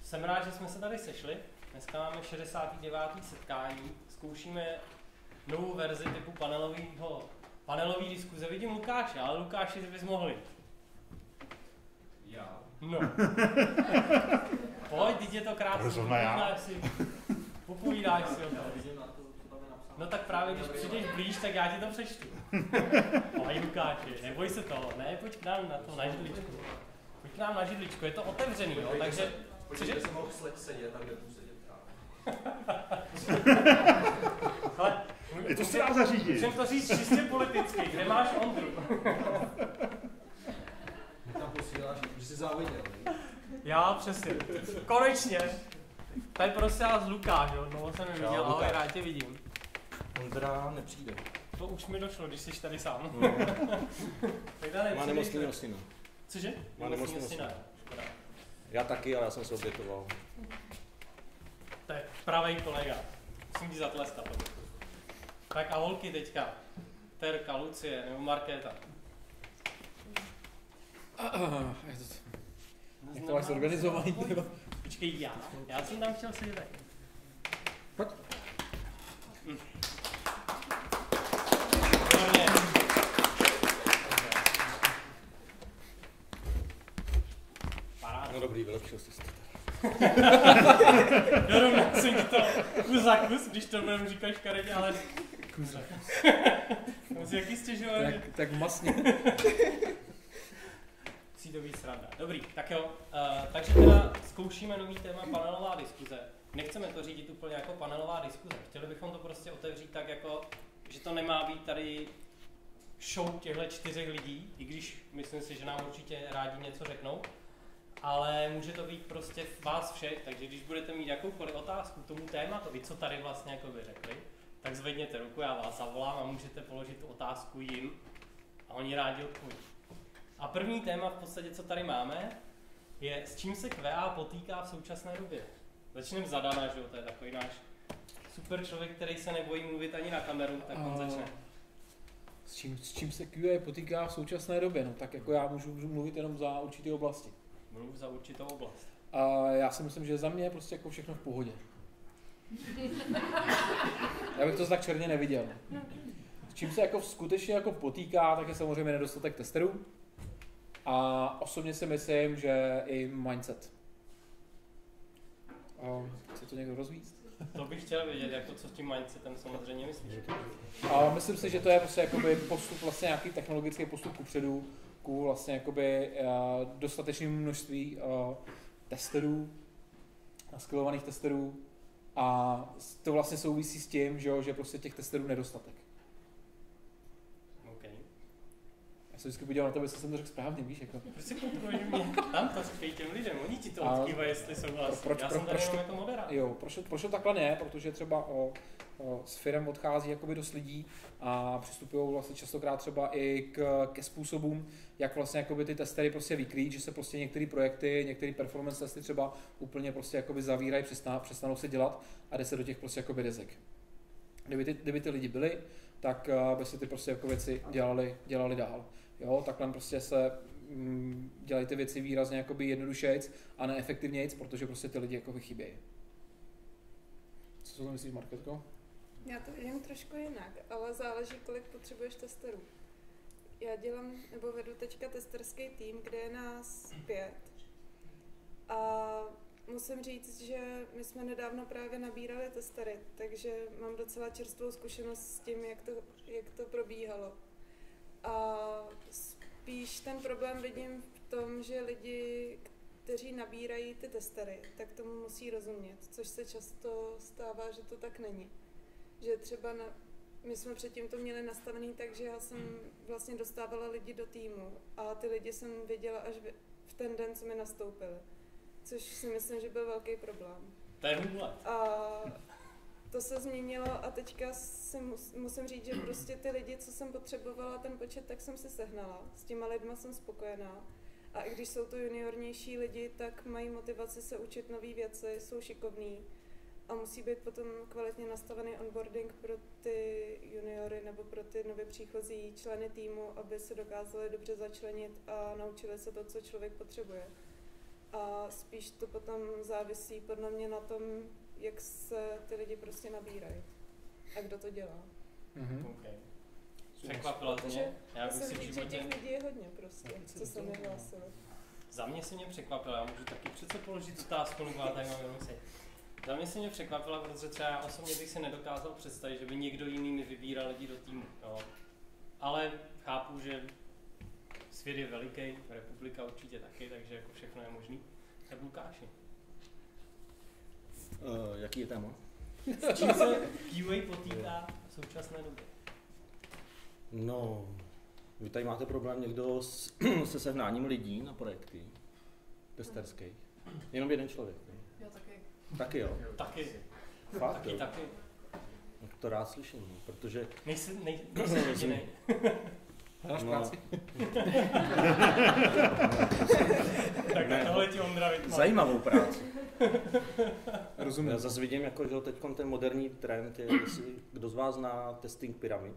Jsem rád, že jsme se tady sešli. Dneska máme 69. setkání. Zkoušíme novou verzi typu panelový diskuze. Vidím Lukáše, ale Lukáši, ty bys mohl jít. Já? No. Pojď, teď je to krásný. Popovídáš si o tom. No tak právě, když přijdeš blíž, tak já ti to přečtu. Pojď, Lukáši, neboj se toho. Ne, pojď k nám na to, na židličku. Pojď k nám na židličku, je to otevřený, jo, takže... Počkej, jsem mohl sedět, tak nebudu sedět Hele, to se dá zařídit. Musím to říct čistě politicky, kde máš Ondru? Mě tam posíláš, že jsi záviděl, ne? Já, přesně. Konečně. Tady prostě vás Lukáš, jo, no jsem neviděl, ahoj, rád tě vidím. Ondra nepřijde. To už mi došlo, když jsi tady sám. No. Má nemocného syna. Cože? Má nemocného syna. Já taky, ale já jsem se obětoval. To je pravej kolega. Musím ti zatlestat. Tak a holky teďka. Terka, Lucie nebo Markéta. Jak to máš zorganizovaný? Počkej, já jsem tam chtěl sedět taky. Pojď. No dobrý, vylepšil jsi to. Dorovnal jsem ti to kus za kus, když to budeme říkat škaredě, ale kus za kus. Musí jaký stěžovat. Tak masně. Musí to být sranda. Dobrý, tak jo. Takže teda zkoušíme nový téma panelová diskuze. Nechceme to řídit úplně jako panelová diskuze. Chtěli bychom to prostě otevřít tak jako, že to nemá být tady show těchto 4 lidí, i když myslím si, že nám určitě rádi něco řeknou. Ale může to být prostě vás všech, takže když budete mít jakoukoliv otázku k tomu tématu, vy co tady vlastně jako by řekli, tak zvedněte ruku, já vás zavolám a můžete položit tu otázku jim a oni rádi odpoví. A první téma v podstatě, co tady máme, je s čím se QA potýká v současné době. Začneme za Dana, že jo, to je takový náš super člověk, který se nebojí mluvit ani na kameru, tak on začne. S čím se QA potýká v současné době? No tak jako já můžu mluvit jenom za určité oblasti. Mluv za určitou oblast. A já si myslím, že za mě je prostě jako všechno v pohodě. Já bych to tak černě neviděl. S čím se jako skutečně jako potýká, tak je samozřejmě nedostatek testerů. A osobně si myslím, že i mindset. Chce to někdo rozvíct? To bych chtěl vědět, jak to, co s tím mindsetem samozřejmě myslíš. A myslím si, že to je prostě jakoby postup, vlastně nějaký technologický postup kupředu, ku vlastně jakoby dostatečnému množství testerů, skillovaných testerů, a to vlastně souvisí s tím, že prostě těch testerů nedostatek. Okay. Já se vždycky podíval na to, jestli jsem to řekl správně, víš, jako. Proč si kontroluješ mě? Tam to říkají těm lidem, oni ti to odkývají, jestli souhlasí. Já jsem tady jenom jako moderátor. Jo, proč to takhle ne? Protože třeba s firem odchází jakoby dost lidí a přistupují vlastně častokrát třeba i ke způsobům, jak vlastně jakoby ty testery prostě vykrýt, že se prostě některé projekty, některé performance testy třeba úplně prostě jakoby zavírají, přestanou se dělat a jde se do těch prostě jakoby rizik. Kdyby ty lidi byli, tak by se ty prostě jako věci dělali dál. Jo, takhle prostě se dělají ty věci výrazně jakoby jednodušejc a neefektivnějc, protože prostě ty lidi jako chybějí. Co si to myslíš, Marketko? Já to vidím trošku jinak, ale záleží, kolik potřebuješ testerů. Já dělám, nebo vedu teďka testerský tým, kde je nás 5. A musím říct, že my jsme nedávno právě nabírali testery, takže mám docela čerstvou zkušenost s tím, jak to probíhalo. A spíš ten problém vidím v tom, že lidi, kteří nabírají ty testery, tak tomu musí rozumět, což se často stává, že to tak není. Že třeba my jsme předtím to měli nastavený tak, že já jsem vlastně dostávala lidi do týmu a ty lidi jsem viděla až v ten den, co mi nastoupili. Což si myslím, že byl velký problém. To je hůle. A to se změnilo a teďka si musím říct, že prostě ty lidi, co jsem potřebovala, ten počet, tak jsem si sehnala. S těma lidma jsem spokojená. A i když jsou to juniornější lidi, tak mají motivaci se učit nové věci, jsou šikovní. A musí být potom kvalitně nastavený onboarding pro ty juniory nebo pro ty nově příchozí členy týmu, aby se dokázali dobře začlenit a naučili se to, co člověk potřebuje. A spíš to potom závisí podle mě na tom, jak se ty lidi prostě nabírají a kdo to dělá. Okay. Překvapila to mě. Já bych si v Že životě... těch lidí je hodně prostě, co se mi hlásili. Za mě se mě překvapila, já můžu taky přece položit otázku, nebo já tady mám jenom si. Za mě se mě překvapila, protože třeba já osobně bych si nedokázal představit, že by někdo jiný mi vybíral lidi do týmu. Jo. Ale chápu, že svět je veliký, republika určitě taky, takže jako všechno je možný. Tak Lukáši. Jaký je téma? S čím se QA potýká v současné době? No, vy tady máte problém někdo se sehnáním lidí na projekty testerských. Jenom jeden člověk. Ne? Já taky. Taky jo? Taky. Fakt jo? Taky. To rád slyším, protože... Nejsi jedinej. Hledáš práci? Tak Ne, tohle ti Ondra vytmál. Zajímavou práci. Rozumím. Já zase vidím, jako, že teď ten moderní trend je, jestli kdo z vás zná testing pyramid.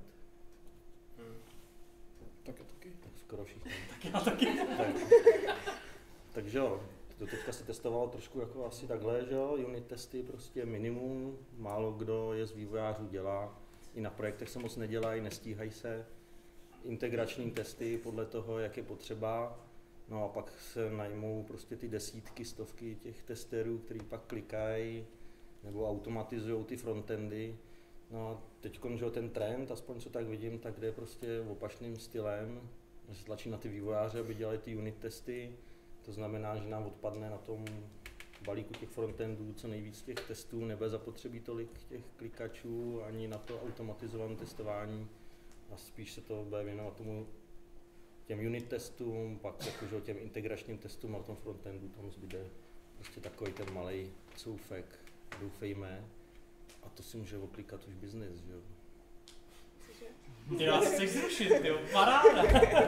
Taky. Tak skoro všichni. Tak já taky. Takže jo, to teďka se testovalo trošku jako asi takhle, že jo, unit testy prostě minimum, málo kdo je z vývojářů dělá, i na projektech se moc nedělají, nestíhají se, integrační testy podle toho, jak je potřeba, no a pak se najmou prostě ty desítky, stovky těch testerů, kteří pak klikají nebo automatizují ty frontendy. No a teď ten trend, aspoň co tak vidím, tak jde prostě opačným stylem, že se tlačí na ty vývojáře, aby dělali ty unit testy. To znamená, že nám odpadne na tom balíku těch frontendů co nejvíc těch testů, nebude zapotřebí tolik těch klikačů ani na to automatizované testování a spíš se to bude věnovat tomu těm unit testům, pak jakože těm integračním testům na tom frontendu, tam zbyde prostě takový ten malej coufek, doufejme, a to si může oklikat už biznes, že jo. Ty nás chceš zrušit, ty paráda.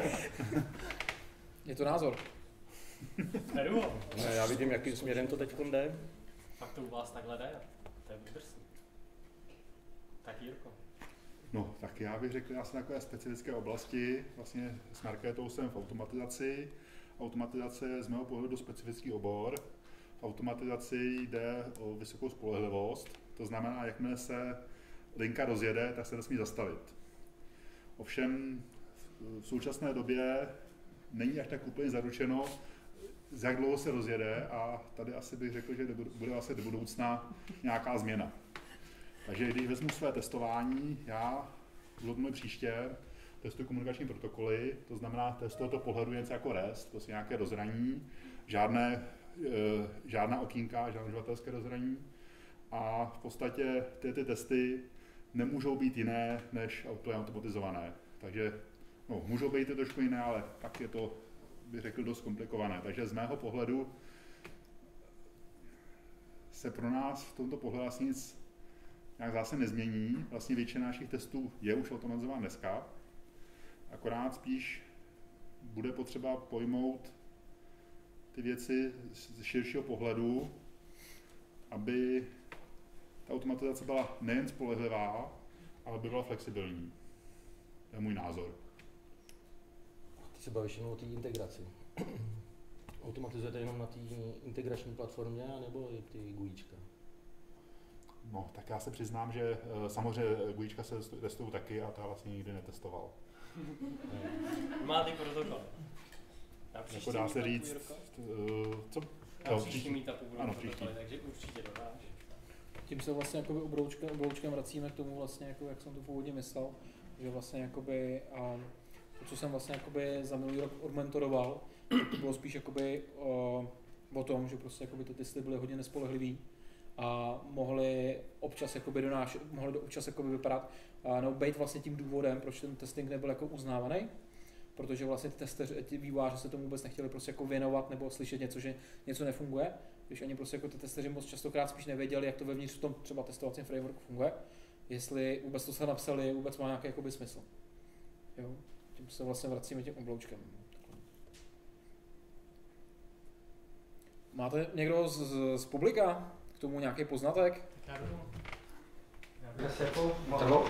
Je to názor. Beru. No, já vidím, jakým směrem to teď jde. Fakt to u vás takhle jde, to je drsný. Tak Jirko. No, tak já bych řekl, já jsem na takové specifické oblasti, vlastně s Markétou jsem v automatizaci. Automatizace je z mého pohledu specifický obor. V automatizaci jde o vysokou spolehlivost, to znamená, jakmile se linka rozjede, tak se nesmí zastavit. Ovšem v současné době není až tak úplně zaručeno, z jak dlouho se rozjede, a tady asi bych řekl, že bude asi do budoucna nějaká změna. Takže když vezmu své testování, já už příště testuji komunikační protokoly, to znamená testuji to pohledu jen jako REST, to je nějaké rozhraní, žádná okýnka, žádné uživatelské rozhraní, a v podstatě ty testy nemůžou být jiné než automatizované. Takže no, můžou být i trošku jiné, ale tak je to, bych řekl, dost komplikované. Takže z mého pohledu se pro nás v tomto pohledu asi nic nějak zase nezmění. Vlastně většina našich testů je už automatizovaná dneska, akorát spíš bude potřeba pojmout ty věci z širšího pohledu, aby ta automatizace byla nejen spolehlivá, ale by byla flexibilní. To je můj názor. Ty se bavíš jenom o té integraci. Automatizujete jenom na té integrační platformě, anebo i ty GUIčka? No, tak já se přiznám, že samozřejmě GUIčka se testují taky a to já vlastně nikdy netestoval. Má ty protokol. Jako dá se říct, co? Na příští meetupu budou ano, protokoly, takže určitě dodáš. Tím se vlastně jakoby obroučkem vracíme k tomu vlastně, jako, jak jsem to původně myslel, že vlastně jakoby, to, co jsem vlastně jakoby za minulý rok odmentoroval, to bylo spíš jakoby o tom, že prostě jakoby ty testy byly hodně nespolehlivý a mohly občas jakoby vypadat, nebo být vlastně tím důvodem, proč ten testing nebyl jako uznávaný, protože vlastně ty vývojáři se tomu vůbec nechtěli prostě jako věnovat nebo slyšet něco, že něco nefunguje, když ani prostě jako ty testeři moc častokrát spíš nevěděli, jak to vevnitř v tom třeba testovacím frameworku funguje, jestli vůbec to se napsali, vůbec má nějaký jakoby smysl. Jo? Tím se vlastně vracíme tím obloučkem. Máte někdo z publika k tomu nějaký poznatek? Já bych asi jako mohl,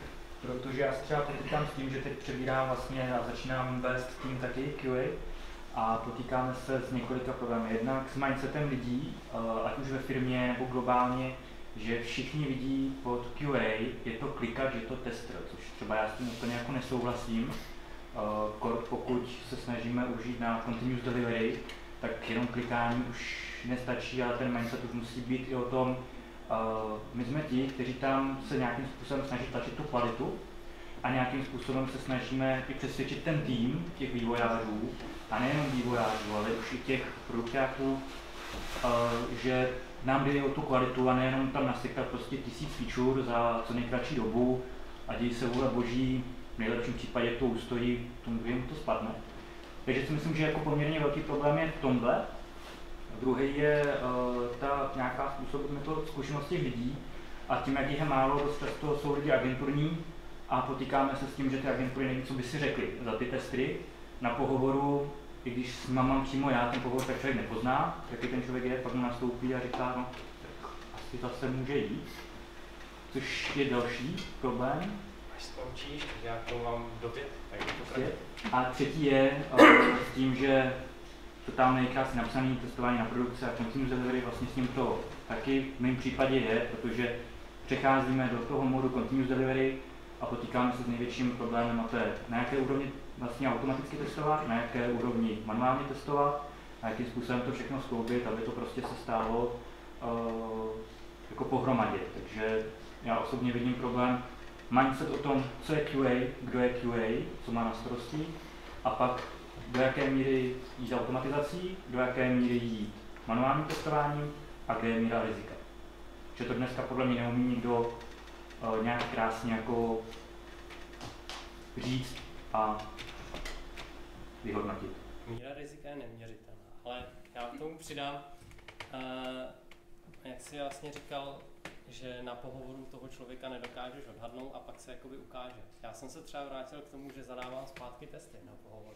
protože já se třeba potýkám s tím, že teď přebírám vlastně a začínám vést tým taky QA a potýkáme se s několika problémy. Jednak s mindsetem lidí, ať už ve firmě nebo globálně, že všichni vidí pod QA, je to klikač, je to tester, což třeba já s tím úplně jako nesouhlasím. Pokud se snažíme užít na continuous delivery, tak jenom klikání už nestačí, ale ten mindset už musí být i o tom, my jsme ti, kteří tam se nějakým způsobem snaží tlačit tu kvalitu a nějakým způsobem se snažíme i přesvědčit ten tým těch vývojářů, a nejenom vývojářů, ale už i těch produktáků, že nám jde o tu kvalitu a nejenom tam nasykat prostě 1000 feature za co nejkratší dobu a dějí se vůle boží, v nejlepším případě to ustojí, tomu druhému to spadne. Takže si myslím, že jako poměrně velký problém je v tomhle. Druhý je ta nějaká zkušenost těch lidí a tím, jak jich je málo, dost často jsou lidi agenturní a potýkáme se s tím, že ty agentury neví, co by si řekli za ty testy. Na pohovoru, i když mám přímo já ten pohovor, tak člověk nepozná, jaký ten člověk je, pak mu nastoupí a říká, no, tak asi zase může jít. Což je další problém. Až se to učíš, já to mám dovět, tak je to pravda. A třetí je s tím, že to tam nejkrásně napsané testování na produkci a continuous delivery vlastně s tím to taky v mém případě je, protože přecházíme do toho modu continuous delivery a potýkáme se s největším problémem, a to je na jaké úrovni vlastně automaticky testovat, na jaké úrovni manuálně testovat, a jakým způsobem to všechno skloubit, aby to prostě se stálo jako pohromadě. Takže já osobně vidím problém mindset o tom, co je QA, kdo je QA, co má na starosti, a pak do jaké míry jít automatizací, do jaké míry jít manuálním testováním a kde je míra rizika. Že to dneska podle mě neumí nikdo nějak krásně jako říct a vyhodnotit. Míra rizika je neměřitelná, ale já k tomu přidám, jak jsi vlastně říkal, že na pohovoru toho člověka nedokážeš odhadnout a pak se jakoby ukáže. Já jsem se třeba vrátil k tomu, že zadávám zpátky testy na pohovoru.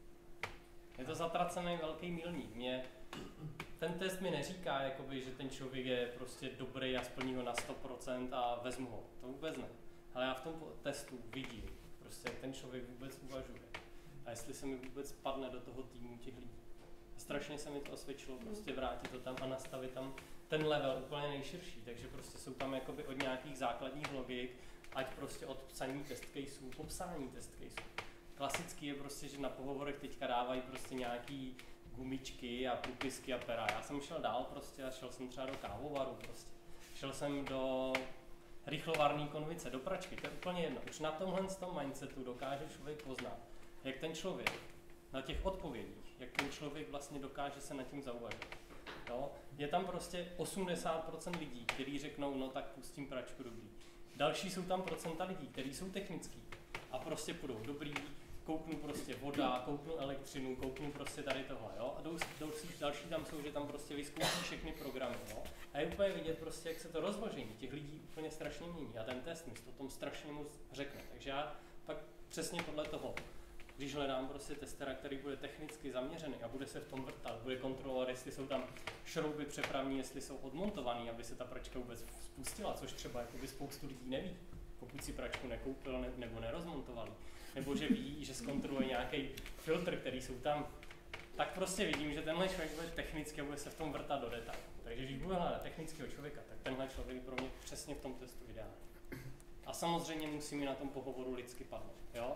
Je to zatracený velký milník. Ten test mi neříká, jakoby, že ten člověk je prostě dobrý a splní ho na 100% a vezmu ho. To vůbec ne. Ale já v tom testu vidím, prostě, jak ten člověk vůbec uvažuje. A jestli se mi vůbec padne do toho týmu těch lidí. Strašně se mi to osvědčilo, prostě vrátit to tam a nastavit tam ten level úplně nejširší. Takže prostě jsou tam jakoby od nějakých základních logik, ať prostě od psaní test caseů, popsání test caseů. Klasický je prostě, že na pohovorech teďka dávají prostě nějaký gumičky a průpisky a pera. Já jsem šel dál prostě a šel jsem třeba do kávovaru prostě. Šel jsem do rychlovarné konvice, do pračky, to je úplně jedno. Už na tomhle mindsetu dokáže člověk poznat, jak ten člověk na těch odpovědích, jak ten člověk vlastně dokáže se nad tím zauvažovat. Jo? Je tam prostě 80% lidí, kteří řeknou, no tak pustím pračku, dobrý. Další jsou tam procenta lidí, kteří jsou technický a prostě půjdou, dobrý, kouknu prostě voda, kouknu elektřinu, kouknu prostě tady tohle, jo? A další tam jsou, že tam prostě vyzkouší všechny programy, jo? A je úplně vidět prostě, jak se to rozložení těch lidí úplně strašně mění a ten test mi o tom strašně moc řekne. Takže já pak přesně podle toho, když hledám prostě testera, který bude technicky zaměřený a bude se v tom vrtat, bude kontrolovat, jestli jsou tam šrouby přepravní, jestli jsou odmontovaný, aby se ta pračka vůbec spustila, což třeba jakoby spoustu lidí neví, pokud si pračku nekoupil nebo nerozmontovali, nebo že ví, že zkontroluje nějaký filtr, který jsou tam, tak prostě vidím, že tenhle člověk bude technicky a bude se v tom vrtat do detailu. Takže když budu hledat technického člověka, tak tenhle člověk je pro mě přesně v tom testu ideální. A samozřejmě musí mi na tom pohovoru lidsky padnout, jo?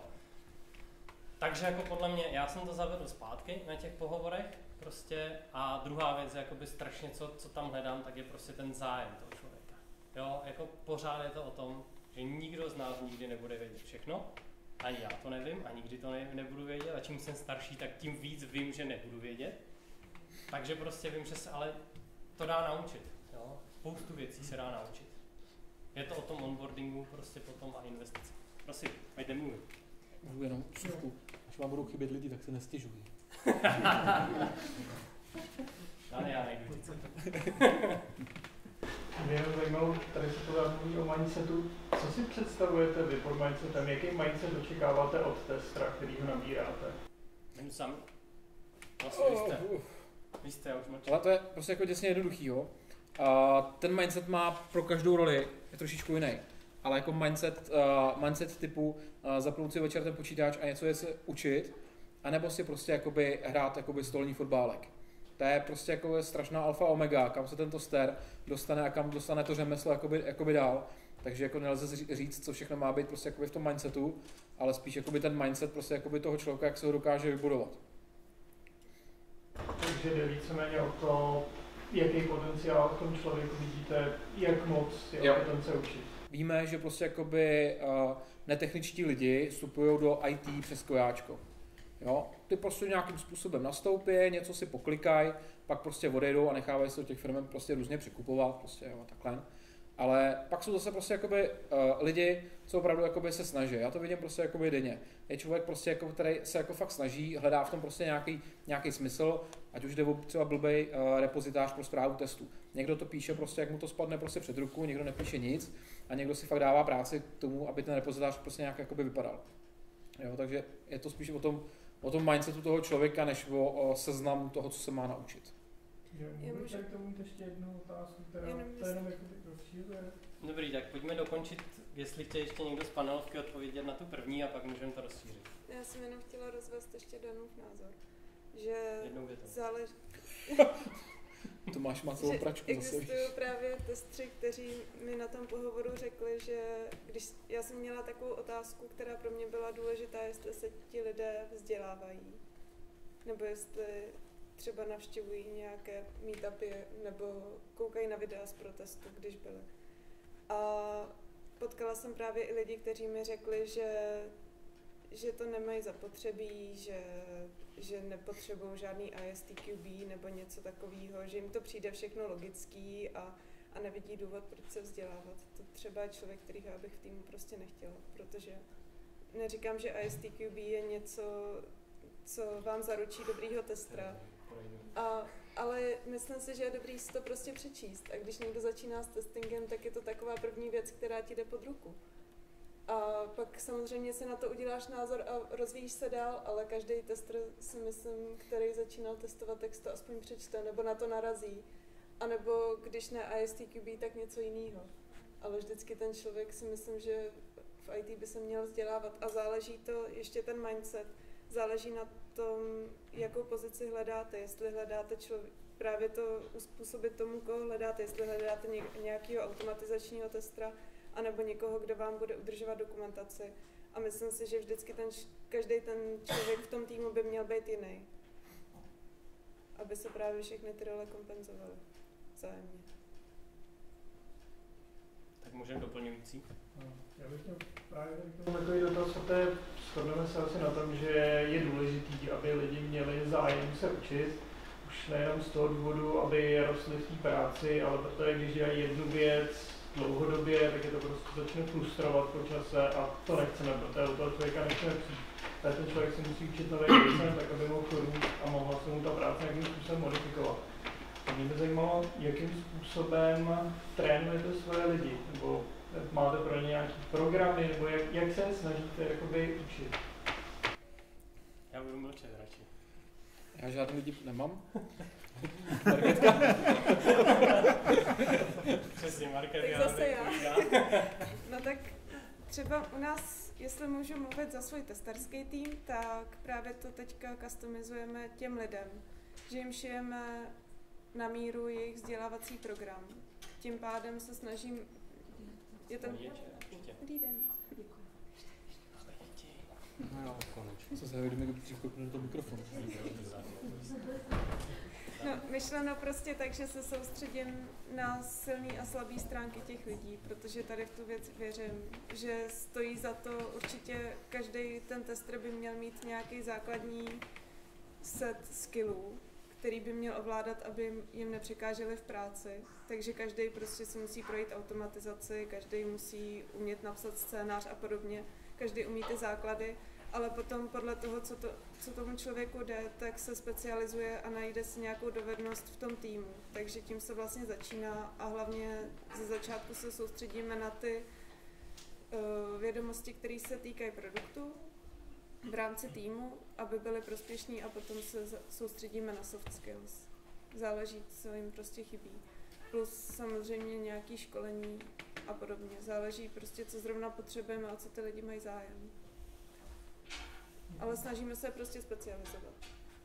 Takže jako podle mě, já jsem to zavedl zpátky na těch pohovorech prostě a druhá věc, jakoby strašně co tam hledám, tak je prostě ten zájem toho člověka. Jo, jako pořád je to o tom, že nikdo z nás nikdy nebude vědět všechno, ani já to nevím a nikdy to nebudu vědět a čím jsem starší, tak tím víc vím, že nebudu vědět. Takže prostě vím, že se ale to dá naučit, jo, spoustu věcí se dá naučit. Je to o tom onboardingu prostě potom a investici. Prosím, pojďte mluvit. Můžu jenom vsuvku. Až vám budou chybět lidi, tak se nestěžuj. Já nejdu. Mě jenom zajímalo, tady se to mluví o mindsetu. Co si představujete vy pod mindsetem? Jaký mindset očekáváte od testera, který ho nabíráte? Sami. Vlastně vy jste, já už mlčím. Ale to je prostě jako děsně jednoduchý, jo. A ten mindset má pro každou roli je trošičku jiný. Ale jako mindset typu zapnout si večer ten počítač a něco je se učit anebo si prostě jakoby hrát jakoby stolní fotbálek. To je prostě jako strašná alfa omega, kam se ten toster dostane a kam dostane to řemeslo jakoby dál. Takže jako nelze říct, co všechno má být prostě jakoby v tom mindsetu, ale spíš jakoby ten mindset prostě jakoby toho člověka, jak se ho dokáže vybudovat. Takže jde víceméně o to, jaký potenciál v tom člověku vidíte, jak moc je ochoten se učit. Víme, že prostě jakoby netechničtí lidi vstupují do IT přes kojáčko. Jo? Ty prostě nějakým způsobem nastoupí, něco si poklikají, pak prostě odejdou a nechávají se do těch firm prostě různě překupovat, prostě jo, takhle. Ale pak jsou zase prostě jakoby lidi, co opravdu jakoby se snaží. Já to vidím prostě jakoby denně. Je člověk prostě jako, který se jako fakt snaží, hledá v tom prostě nějaký smysl, ať už jde o třeba blbej repozitář pro správu testu. Někdo to píše prostě, jak mu to spadne prostě před ruku, někdo nepíše nic a někdo si fakt dává práci k tomu, aby ten repozitář prostě nějak jakoby vypadal. Jo, takže je to spíš o tom mindsetu toho člověka, než o seznamu toho, co se má naučit. Můžu k tomu ještě jednu otázku, která to jenom rozšířuje. Dobrý, tak pojďme dokončit, jestli chce ještě někdo z panelovky odpovědět na tu první a pak můžeme to rozšířit. Já jsem jenom chtěla rozvést ještě Danův názor, že záleží... Tomáš má celou pračku zase. Existují právě testři, kteří mi na tom pohovoru řekli, že když já jsem měla takovou otázku, která pro mě byla důležitá, jestli se ti lidé vzdělávají, nebo jestli třeba navštěvují nějaké meetupy nebo koukají na videa z protestu, když byly. A potkala jsem právě i lidi, kteří mi řekli, že to nemají zapotřebí, že nepotřebují žádný ISTQB nebo něco takového, že jim to přijde všechno logický a nevidí důvod, proč se vzdělávat. To třeba je člověk, kterýho já bych v týmu prostě nechtěla, protože neříkám, že ISTQB je něco, co vám zaručí dobrýho testera, ale myslím si, že je dobrý si to prostě přečíst a když někdo začíná s testingem, tak je to taková první věc, která ti jde pod ruku. A pak samozřejmě si na to uděláš názor a rozvíjíš se dál, ale každý tester si myslím, který začínal testovat, tak to aspoň přečte, nebo na to narazí. A nebo když ne ISTQB, tak něco jiného. Ale vždycky ten člověk si myslím, že v IT by se měl vzdělávat a záleží to, ještě ten mindset, záleží na tom, jakou pozici hledáte, jestli hledáte právě to uspůsobit tomu, koho hledáte, jestli hledáte nějakého automatizačního testera, anebo někoho, kdo vám bude udržovat dokumentaci. A myslím si, že vždycky každý ten člověk v tom týmu by měl být jiný. Aby se právě všechny ty role kompenzovaly vzájemně. Tak můžeme doplňující? Já bych měl právě takový dotaz, shodneme se asi na tom, že je důležitý, aby lidi měli zájem se učit, už nejenom z toho důvodu, aby rostli v té práci, ale protože když dělají jednu věc dlouhodobě, tak je to prostě začne frustrovat po čase a to nechceme, protože u toho člověka nechceme přijít. Tak ten člověk si musí učit nové věci, tak aby mohl růst a mohla se mu ta práce nějakým způsobem modifikovat. A mě by zajímalo, jakým způsobem trénujete svoje lidi, nebo máte pro ně nějaké programy, nebo jak se snažíte jakoby učit? Já budu mlčet radši. Já žádný lidi nemám. Přesně, Market. Tak zase já. No tak třeba u nás, jestli můžu mluvit za svůj testerský tým, tak právě to teďka customizujeme těm lidem, že jim šijeme na míru jejich vzdělávací program. Tím pádem se snažím... Je to... Dobrý den. Co se vidíme, když přikopnu do toho mikrofonu. No, myšleno prostě tak, že se soustředím na silné a slabé stránky těch lidí, protože tady v tu věc věřím, že stojí za to určitě, každý ten tester by měl mít nějaký základní set skillů, který by měl ovládat, aby jim nepřekáželi v práci. Takže každý prostě si musí projít automatizaci, každý musí umět napsat scénář a podobně, každý umí ty základy, ale potom podle toho, co tomu člověku jde, tak se specializuje a najde si nějakou dovednost v tom týmu. Takže tím se vlastně začíná a hlavně ze začátku se soustředíme na ty vědomosti, které se týkají produktu v rámci týmu, aby byly prospěšní a potom se soustředíme na soft skills. Záleží, co jim prostě chybí. Plus samozřejmě nějaké školení a podobně. Záleží prostě, co zrovna potřebujeme a co ty lidi mají zájem. Ale snažíme se prostě specializovat.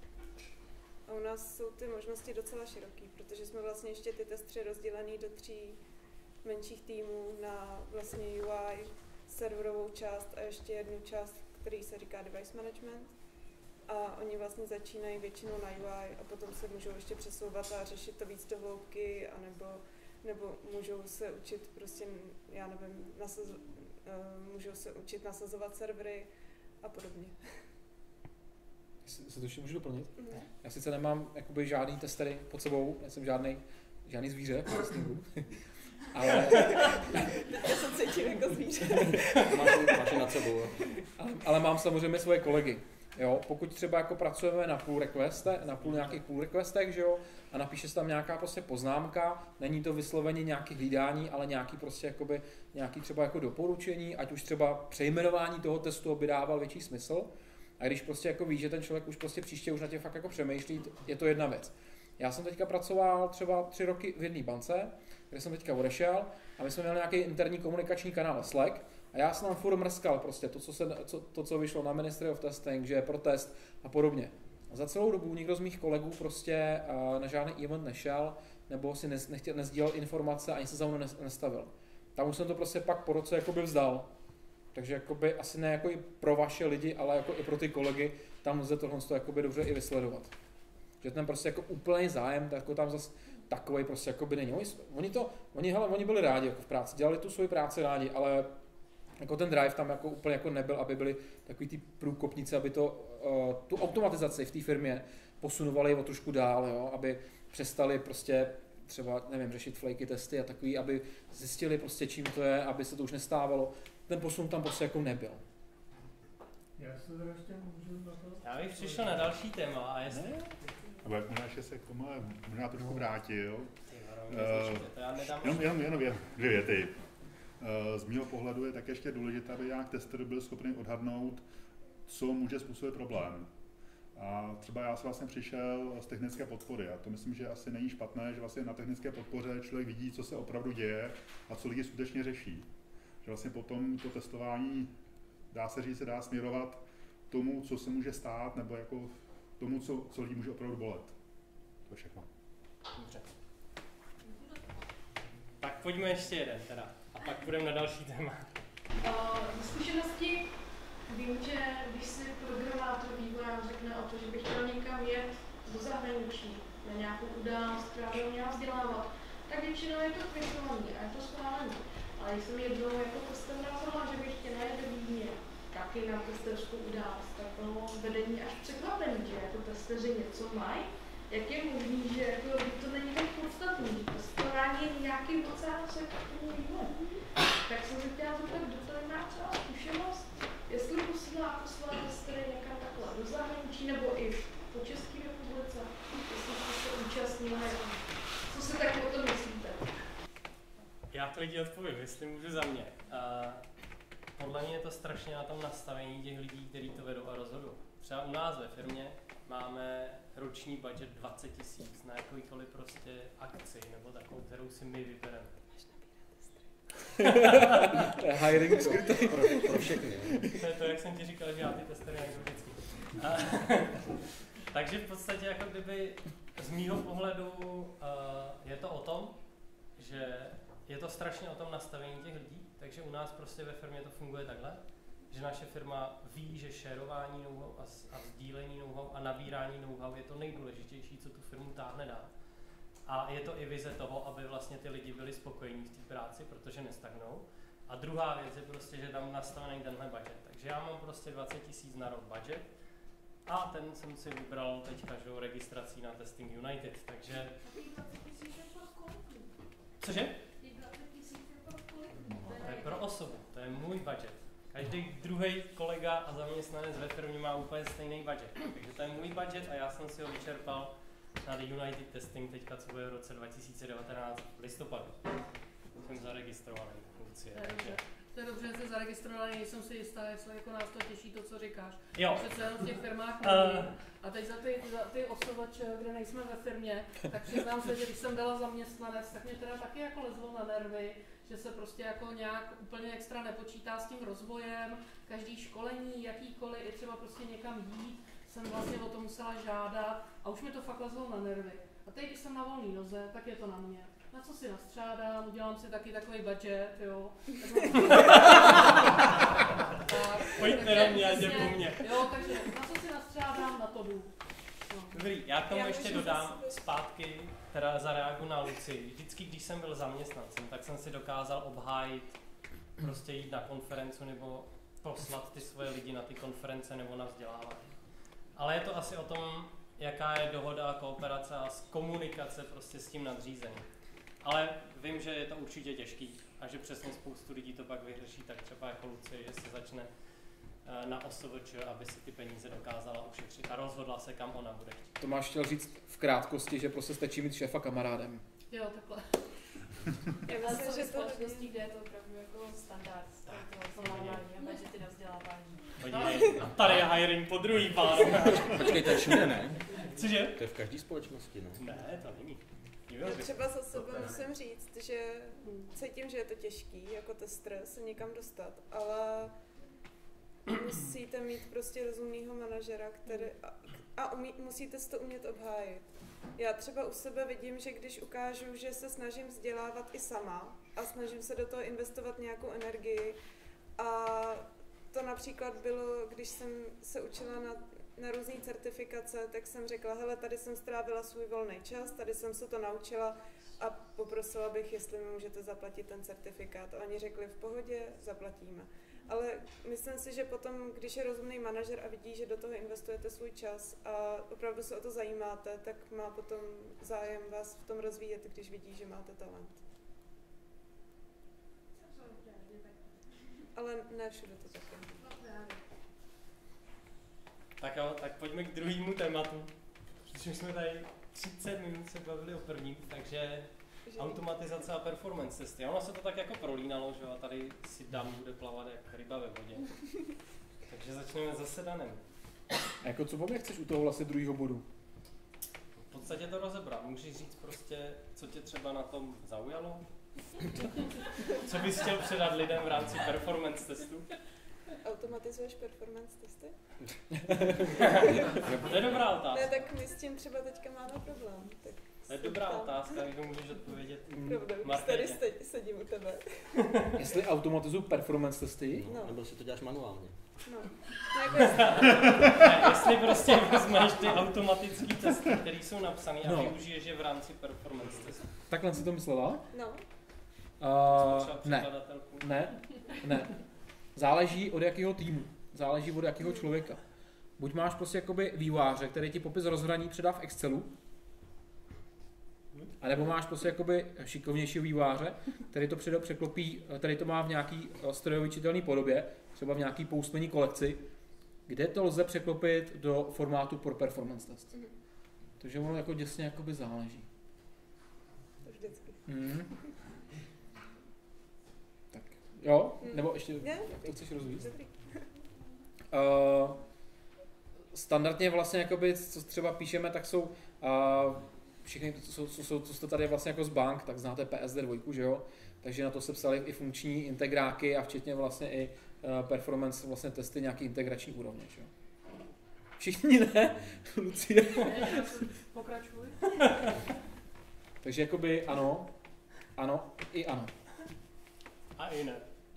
A u nás jsou ty možnosti docela široký, protože jsme vlastně ještě ty testři rozdělený do 3 menších týmů na vlastně UI, serverovou část a ještě jednu část, který se říká device management. A oni vlastně začínají většinou na UI a potom se můžou ještě přesouvat a řešit to víc do hloubky, nebo můžou se učit prostě, já nevím, můžou se učit nasazovat servery a podobně. Se to ještě můžu doplnit? Ne. Já sice nemám jakoby žádný testery pod sebou, nejsem žádný zvíře v testingu, ale... Já se cítím jako zvíře. Máš nad sebou. Ale mám samozřejmě svoje kolegy. Jo, pokud třeba jako pracujeme na nějakých pull requestech, že jo, a napíše se tam nějaká prostě poznámka, není to vysloveně nějaký hlídání, ale nějaký prostě jakoby, nějaký třeba jako doporučení, ať už třeba přejmenování toho testu by dával větší smysl. A když prostě jako ví, že ten člověk už prostě příště už na těch fakt jako přemýšlí, je to jedna věc. Já jsem teďka pracoval třeba 3 roky v jedné bance, kde jsem teďka odešel a my jsme měli nějaký interní komunikační kanál Slack a já jsem tam furt mrskal prostě to, co vyšlo na Ministry of Testing, že je protest a podobně. A za celou dobu nikdo z mých kolegů prostě na žádný event nešel nebo si nesdílel informace ani se za mnou nestavil. Tam už jsem to prostě pak po roce jakoby vzdal. Takže jakoby asi ne jako i pro vaše lidi, ale jako i pro ty kolegy, tam lze tohle jakoby dobře i vysledovat. Že ten prostě jako úplný zájem, tak jako tam zase takovej prostě jakoby není. Oni byli rádi jako v práci, dělali tu svoji práci rádi, ale jako ten drive tam jako úplně jako nebyl, aby byli takový ty průkopníci, aby tu automatizaci v té firmě posunovali o trošku dál, jo? Aby přestali prostě třeba, nevím, řešit flaky testy a takový, aby zjistili prostě čím to je, aby se to už nestávalo. Ten posun tam prostě jako nebyl. Já se teda ještě můžu na to... Já bych přišel na další téma a jestli... Možná ještě se k tomu možná trošku vrátil. Jenom 2 věty. Z mého pohledu je tak ještě důležité, aby nějak tester byl schopný odhadnout, co může způsobit problém. A třeba já jsem vlastně přišel z technické podpory a to myslím, že asi není špatné, že vlastně na technické podpoře člověk vidí, co se opravdu děje a co lidi skutečně řeší. Že vlastně potom to testování, dá se říct, se dá směrovat tomu, co se může stát, nebo jako tomu, co lidi může opravdu bolet. To je všechno. Dobře. Tak pojďme ještě jeden teda a pak půjdeme na další téma. Z zkušenosti vím, že když si programátor vývojář řekne o to, že bych chtěl někam jet do zahraničí na nějakou událost, která by ho měla vzdělávat, tak většinou je to kvitovaný a je to schválený. Ale když jsem jednou jako tester nazvala, že bych chtěla jet do Vídně, taky na testerskou událost, tak bylo vedení až překvapený, že jako testeři něco mají. Jak je možný, že jako, to není tak podstatný, že testování je nějaký docela sektorní vývoj. Tak jsem se chtěla zeptat, kdo to má třeba zkušenost, jestli posílá své testery někam takhle do zahraničí, nebo i po České republice, jestli jste se účastnili, co si taky o tom myslíte? Já klidně odpovím, jestli můžu za mě. Podle mě je to strašně na tom nastavení těch lidí, kteří to vedou a rozhodují. Třeba u nás ve firmě máme roční budget 20 000 na jakýkoliv prostě akci, nebo takovou, kterou si my vybereme. Hiring skrytý pro všechny. To je to, jak jsem ti říkal, že já ty testery najdu vždycky. Takže v podstatě jako kdyby z mýho pohledu je to o tom, že je to strašně o tom nastavení těch lidí, takže u nás prostě ve firmě to funguje takhle, že naše firma ví, že šerování know-how a sdílení know-how a nabírání know-how je to nejdůležitější, co tu firmu táhne dál. A je to i vize toho, aby vlastně ty lidi byli spokojení v té práci, protože nestagnou. A druhá věc je prostě, že tam nastavený tenhle budget. Takže já mám prostě 20 000 na rok budget a ten jsem si vybral teďka, že registrací na Testing United, takže... Cože? To je pro osobu, to je můj budget. Každý druhý kolega a zaměstnanec ve firmě má úplně stejný budget. Takže to je můj budget a já jsem si ho vyčerpal na The United Testing teďka, co bude v roce 2019 v listopadu. Jsem zaregistrovaný v funkci. To je dobře, že jsi zaregistrovaný, nejsem si jistá, jestli jako nás to těší to, co říkáš. Jo. Přece jenom v těch firmách není. A teď za ty osobače, kde nejsme ve firmě, tak přiznám se, že když jsem byla zaměstnanec, tak mě teda taky jako lezlo na nervy, že se prostě jako nějak úplně extra nepočítá s tím rozvojem, každý školení, jakýkoliv, i třeba prostě někam jít, jsem vlastně o to musela žádat a už mi to fakt lezlo na nervy. A teď, když jsem na volný noze, tak je to na mě. Na co si nastřádám, udělám si taky takový budget, jo. Pojďte na mě, ať je po mně. Jo, takže na co si nastřádám, na to jdu. No. Dobrý, já k tomu ještě dodám zpátky, teda zareaguji na Luci. Vždycky, když jsem byl zaměstnancem, tak jsem si dokázal obhájit, prostě jít na konferenci nebo poslat ty svoje lidi na ty konference nebo na vzdělávání. Ale je to asi o tom, jaká je dohoda a kooperace a komunikace prostě s tím nadřízeným. Ale vím, že je to určitě těžký a že přesně spoustu lidí to pak vyřeší tak třeba jako Lucie, že se začne na OSVČ, aby si ty peníze dokázala ušetřit a rozhodla se, kam ona bude chtít. Tomáš chtěl říct v krátkosti, že prostě stačí mít šéfa kamarádem. Jo, takhle. Já myslím, že to společností, kde je to opravdu jako standard, to vzdělávání a budžety na vzdělávání. Podívej, a tady je hiring po druhý pár. Počkej, to je všude, ne? Cože? To je v každé společnosti, ne? Ne, to není. Já třeba za sebe musím říct, že cítím, že je to těžký jako tester se někam dostat, ale musíte mít prostě rozumného manažera, který musíte si to umět obhájit. Já třeba u sebe vidím, že když ukážu, že se snažím vzdělávat i sama a snažím se do toho investovat nějakou energii a to například bylo, když jsem se učila na různé certifikace, tak jsem řekla, hele, tady jsem strávila svůj volný čas, tady jsem se to naučila a poprosila bych, jestli mi můžete zaplatit ten certifikát. A oni řekli, v pohodě, zaplatíme. Ale myslím si, že potom, když je rozumný manažer a vidí, že do toho investujete svůj čas a opravdu se o to zajímáte, tak má potom zájem vás v tom rozvíjet, když vidí, že máte talent. Ale ne všude to také. Tak jo, tak pojďme k druhému tématu. Protože jsme tady 30 minut se bavili o prvním, takže automatizace a performance testy. Ono se to tak jako prolínalo, že jo, a tady si Dan bude plavat jak ryba ve vodě. Takže začneme zase Danem. A jako co po mně chceš u toho vlastně druhého bodu? V podstatě to rozebrat. Můžeš říct prostě, co tě třeba na tom zaujalo? Co bys chtěl předat lidem v rámci performance testu? Automatizuješ performance testy? To je dobrá otázka. Ne, tak my s tím třeba teďka máme problém. Tak to je dobrá otázka, jak to můžeš odpovědět. Pravda, už tady sedím u tebe. Jestli automatizuju performance testy? No. Nebo si to děláš manuálně? No jako jestli prostě vezmeš ty automatické testy, které jsou napsané a využiješ je v rámci performance testu. Takhle si to myslela? No. Ne. Záleží od jakého týmu, záleží od jakého člověka. Buď máš prostě jakoby vývojáře, který ti popis rozhraní předá v Excelu, anebo máš prostě jakoby šikovnějšího vývojáře, který to překlopí, který to má v nějaký strojově čitelné podobě, třeba v nějaký poustmení kolekci, kde to lze překlopit do formátu pro performance test. Takže ono jako děsně jakoby záleží. To vždycky. Tak jo, nebo ještě to chceš rozvíjet? Standardně vlastně jakoby, co třeba píšeme, tak jsou všichni, co jste tady vlastně jako z bank, tak znáte PSD2, že jo? Takže na to se psaly i funkční integráky a včetně vlastně i performance vlastně testy nějaký integrační úrovně, že jo? Všichni ne? Lucie? Pokračuj. Takže jakoby ano, i ano. A i ne.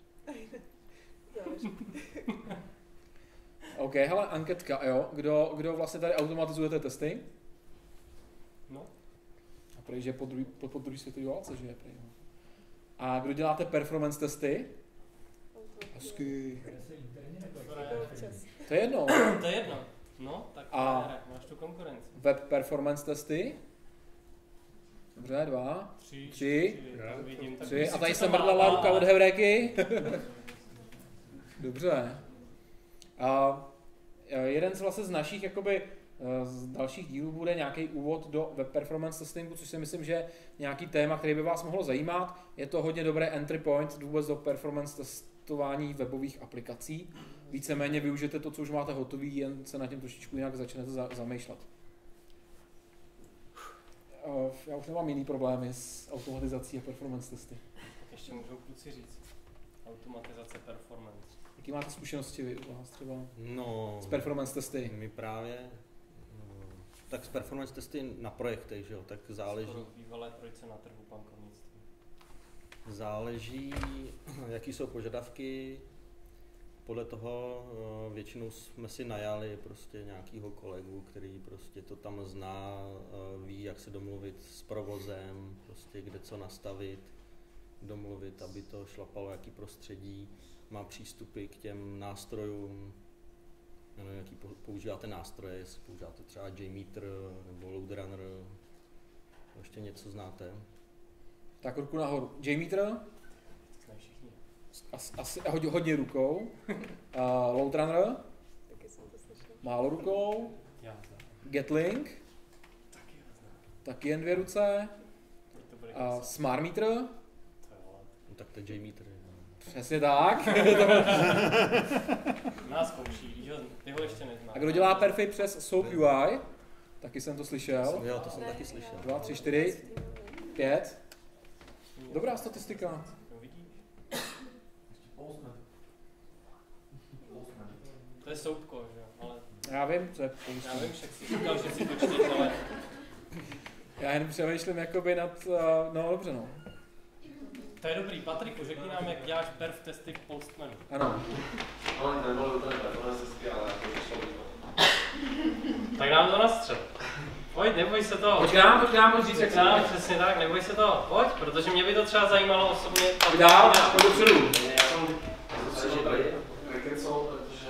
OK, hele, anketka, jo. Kdo vlastně tady automatizujete testy? No. A prej, že po druhé světové válce, že je prej. A kdo děláte performance testy? Hezky. To je jedno. To je jedno. No, tak máš tu konkurenci. Web performance testy? Dobře, 2, 3. A tady se mrdlala ruka od Hevréky. Dobře. A jeden z našich jakoby, z dalších dílů bude nějaký úvod do web performance testingu, což si myslím, že nějaký téma, který by vás mohlo zajímat. Je to hodně dobré entry point vůbec do performance testování webových aplikací. Víceméně využijete to, co už máte hotový, jen se na tím trošičku jinak začnete zamýšlet. Já už nemám jiný problémy s automatizací a performance testy. Ještě můžou kluci říct. Automatizace, performance. Jaký máte zkušenosti vy u vás třeba No, s performance testy? my právě, tak s performance testy na projektech, že jo, tak záleží. Skoro bývalé trojce na trhu bankovnictví. Záleží, jaký jsou požadavky. Podle toho většinou jsme si najali prostě nějakýho kolegu, který prostě to tam zná, ví, jak se domluvit s provozem, prostě kde co nastavit, domluvit, aby to šlapalo, jaký prostředí, má přístupy k těm nástrojům, nevím, jaký používáte nástroje, jestli používáte třeba JMeter nebo Loadrunner, ještě něco znáte. Tak ruku nahoru. JMeter? Znají všichni. Asi hodně rukou. Loadrunner? Taky jsem to slyšela. Málo rukou. Já znám. Getlink? Taky já znám. Taky jen 2 ruce. To bude Smartmeter? To jo. No, tak to je JMeter. Přesně tak. Nás zkouší, že ty ho ještě neznáš. A kdo dělá perfy přes SoapUI? Taky jsem to slyšel. Jo, to jsem taky slyšel. 2, 3, 4, 5. Dobrá statistika. No vidíš. Postman. To je soupko, že jo, ale Já vím, co je já vím, že jsi říkal, že si to čteš, ale Já jen přemýšlím jakoby nad, no dobře no. to je dobrý. Patriku, řekni nám, jak děláš perf testy v Postmanu. Ano. Ale nebylo úplně performance, ale jako šlo by to. Tak nám to nastřel. Pojď, neboj se toho. Počkám, pojď říct, jak se Počkám, přesně tak, neboj se toho. Pojď, protože mě by to třeba zajímalo osobně. Pojď dál, pojď dopředu. Já jsem vykrycol,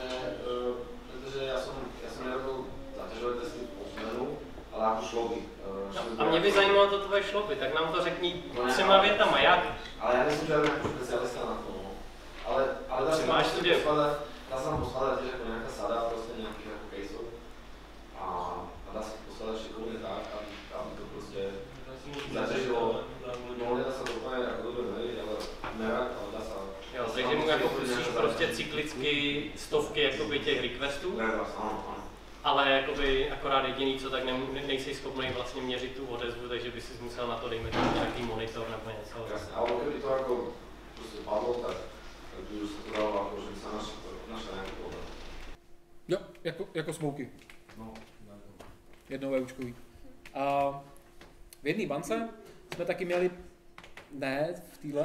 protože já jsem nerobil zatěžové testy v Postmanu, ale jako šlouby. A mě by zajímalo to tvoje šlopy, tak nám to řekni 3 větama, jak? Ale já nejsem žádný jako specialista na to, no. Ale dá se máš studie. dá se tam poskládat těž jako nějaká sada prostě nějakých jako caseů. A dá se poskládat šikovně tak, aby to prostě zatěžilo. No, nedá se to úplně jako dobře nevědět, ale nerad, ale dá se. Jo, takže mu jako pustíš prostě cyklicky stovky jakoby těch requestů, Ano. ale jakoby akorát jediný, co tak nejsi schopný vlastně měřit tu odezvu, takže by si musel na to dejme tomu nějaký monitor nebo něco. Jasně, ale kdyby to jako prostě padlo, tak by už se to dalo, jako, že by se našel nějaký problém. Jo, jako smouky. No, Jednou VUčkový. A v jedné bance jsme taky měli, ne v téhle,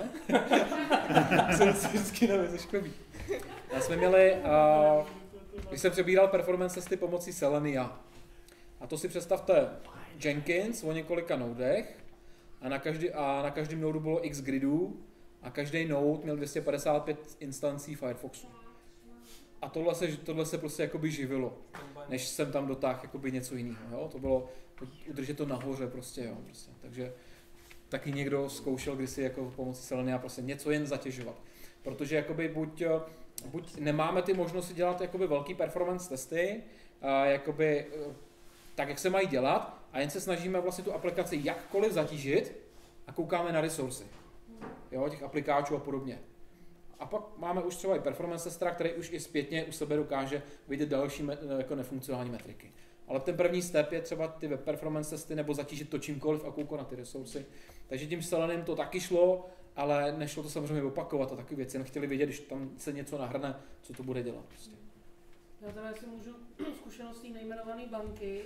jsem si vždycky nevyzeškový. A jsme měli, když jsem přebíral performance testy pomocí Selenia. A to si představte Jenkins o několika nodech a na každém nodu bylo x gridů a každý node měl 255 instancí Firefoxu. A tohle se prostě jakoby živilo, než jsem tam dotáhl jakoby něco jiného. Jo? To bylo udržet to nahoře prostě, jo, prostě. Takže taky někdo zkoušel kdysi jako pomocí Selenia prostě něco jen zatěžovat. Protože jakoby buď nemáme ty možnosti dělat jakoby velký performance testy, jakoby tak, jak se mají dělat, a jen se snažíme vlastně tu aplikaci jakkoliv zatížit a koukáme na resursy, jo, těch aplikáčů a podobně. A pak máme už třeba i performance testera, který už i zpětně u sebe dokáže vidět další jako nefunkcionální metriky. Ale ten první step je třeba ty web performance testy nebo zatížit to čímkoliv a koukat na ty resursy. Takže tím Seleniem to taky šlo, ale nešlo to samozřejmě opakovat a taky věci. Jen chtěli vědět, když tam se něco nahrne, co to bude dělat. Prostě. Já teda, jestli můžu zkušeností nejmenované banky,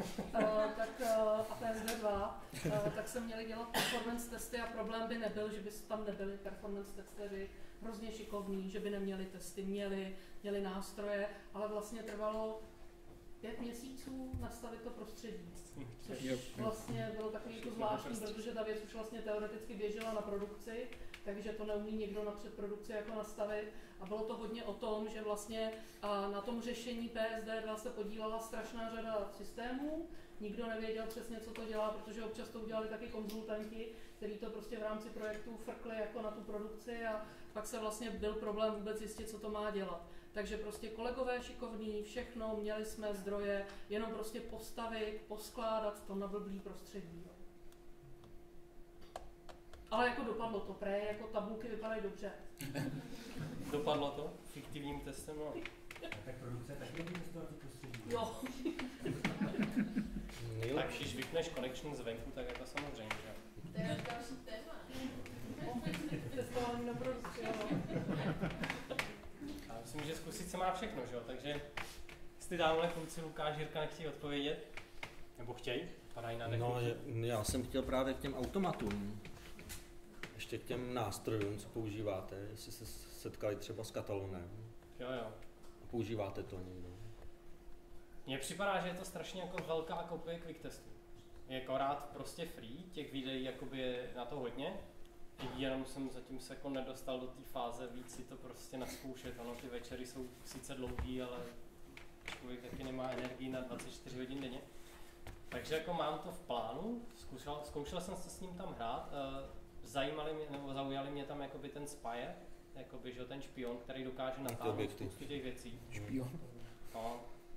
a PSD2, tak se měli dělat performance testy a problém by nebyl, že by tam nebyli performance testeři hrozně šikovní, že by neměli testy, měli nástroje, ale vlastně trvalo 5 měsíců nastavit to prostředí. Což vlastně bylo takový jako zvláštní, protože ta věc už vlastně teoreticky běžela na produkci, takže to neumí někdo na předprodukci jako nastavit. A bylo to hodně o tom, že vlastně na tom řešení PSD2 se podílela strašná řada systémů. Nikdo nevěděl přesně, co to dělá, protože občas to udělali taky konzultanti, kteří to prostě v rámci projektu frkli jako na tu produkci a pak se vlastně byl problém vůbec zjistit, co to má dělat. Takže prostě kolegové šikovní, všechno, měli jsme zdroje, jenom prostě postavit, poskládat to na blblý prostředí. Ale jako dopadlo to, jako tabulky vypadají dobře. Dopadlo to fiktivním testem, no. Tak produkce taky může testovací prostředí. Jo. Tak když vypneš connection zvenku, tak jako samozřejmě, že? To je další téma. Testování na produkci, jo. A myslím, že zkusit se má všechno, že jo? Takže jestli dámhle kluci Lukáš, Jirka nechtějí odpovědět, nebo chtějí, padají na No, já jsem chtěl právě k těm automatům, ještě k těm nástrojům, co používáte, jestli se setkali třeba s Katalonem. Jo. A používáte to někdo? Mně připadá, že je to strašně jako velká kopie quick testu. Je akorát prostě free, těch videí jakoby je na to hodně, jenom jsem zatím se jako nedostal do té fáze víc si to prostě nazkoušet. Ano, ty večery jsou sice dlouhý, ale člověk taky nemá energii na 24 hodin denně. Takže jako mám to v plánu, zkoušel jsem se s ním tam hrát, zaujali mě tam jakoby ten Spire, jakoby, že ten špion, který dokáže natáhnout spoustu těch věcí. Špion. No.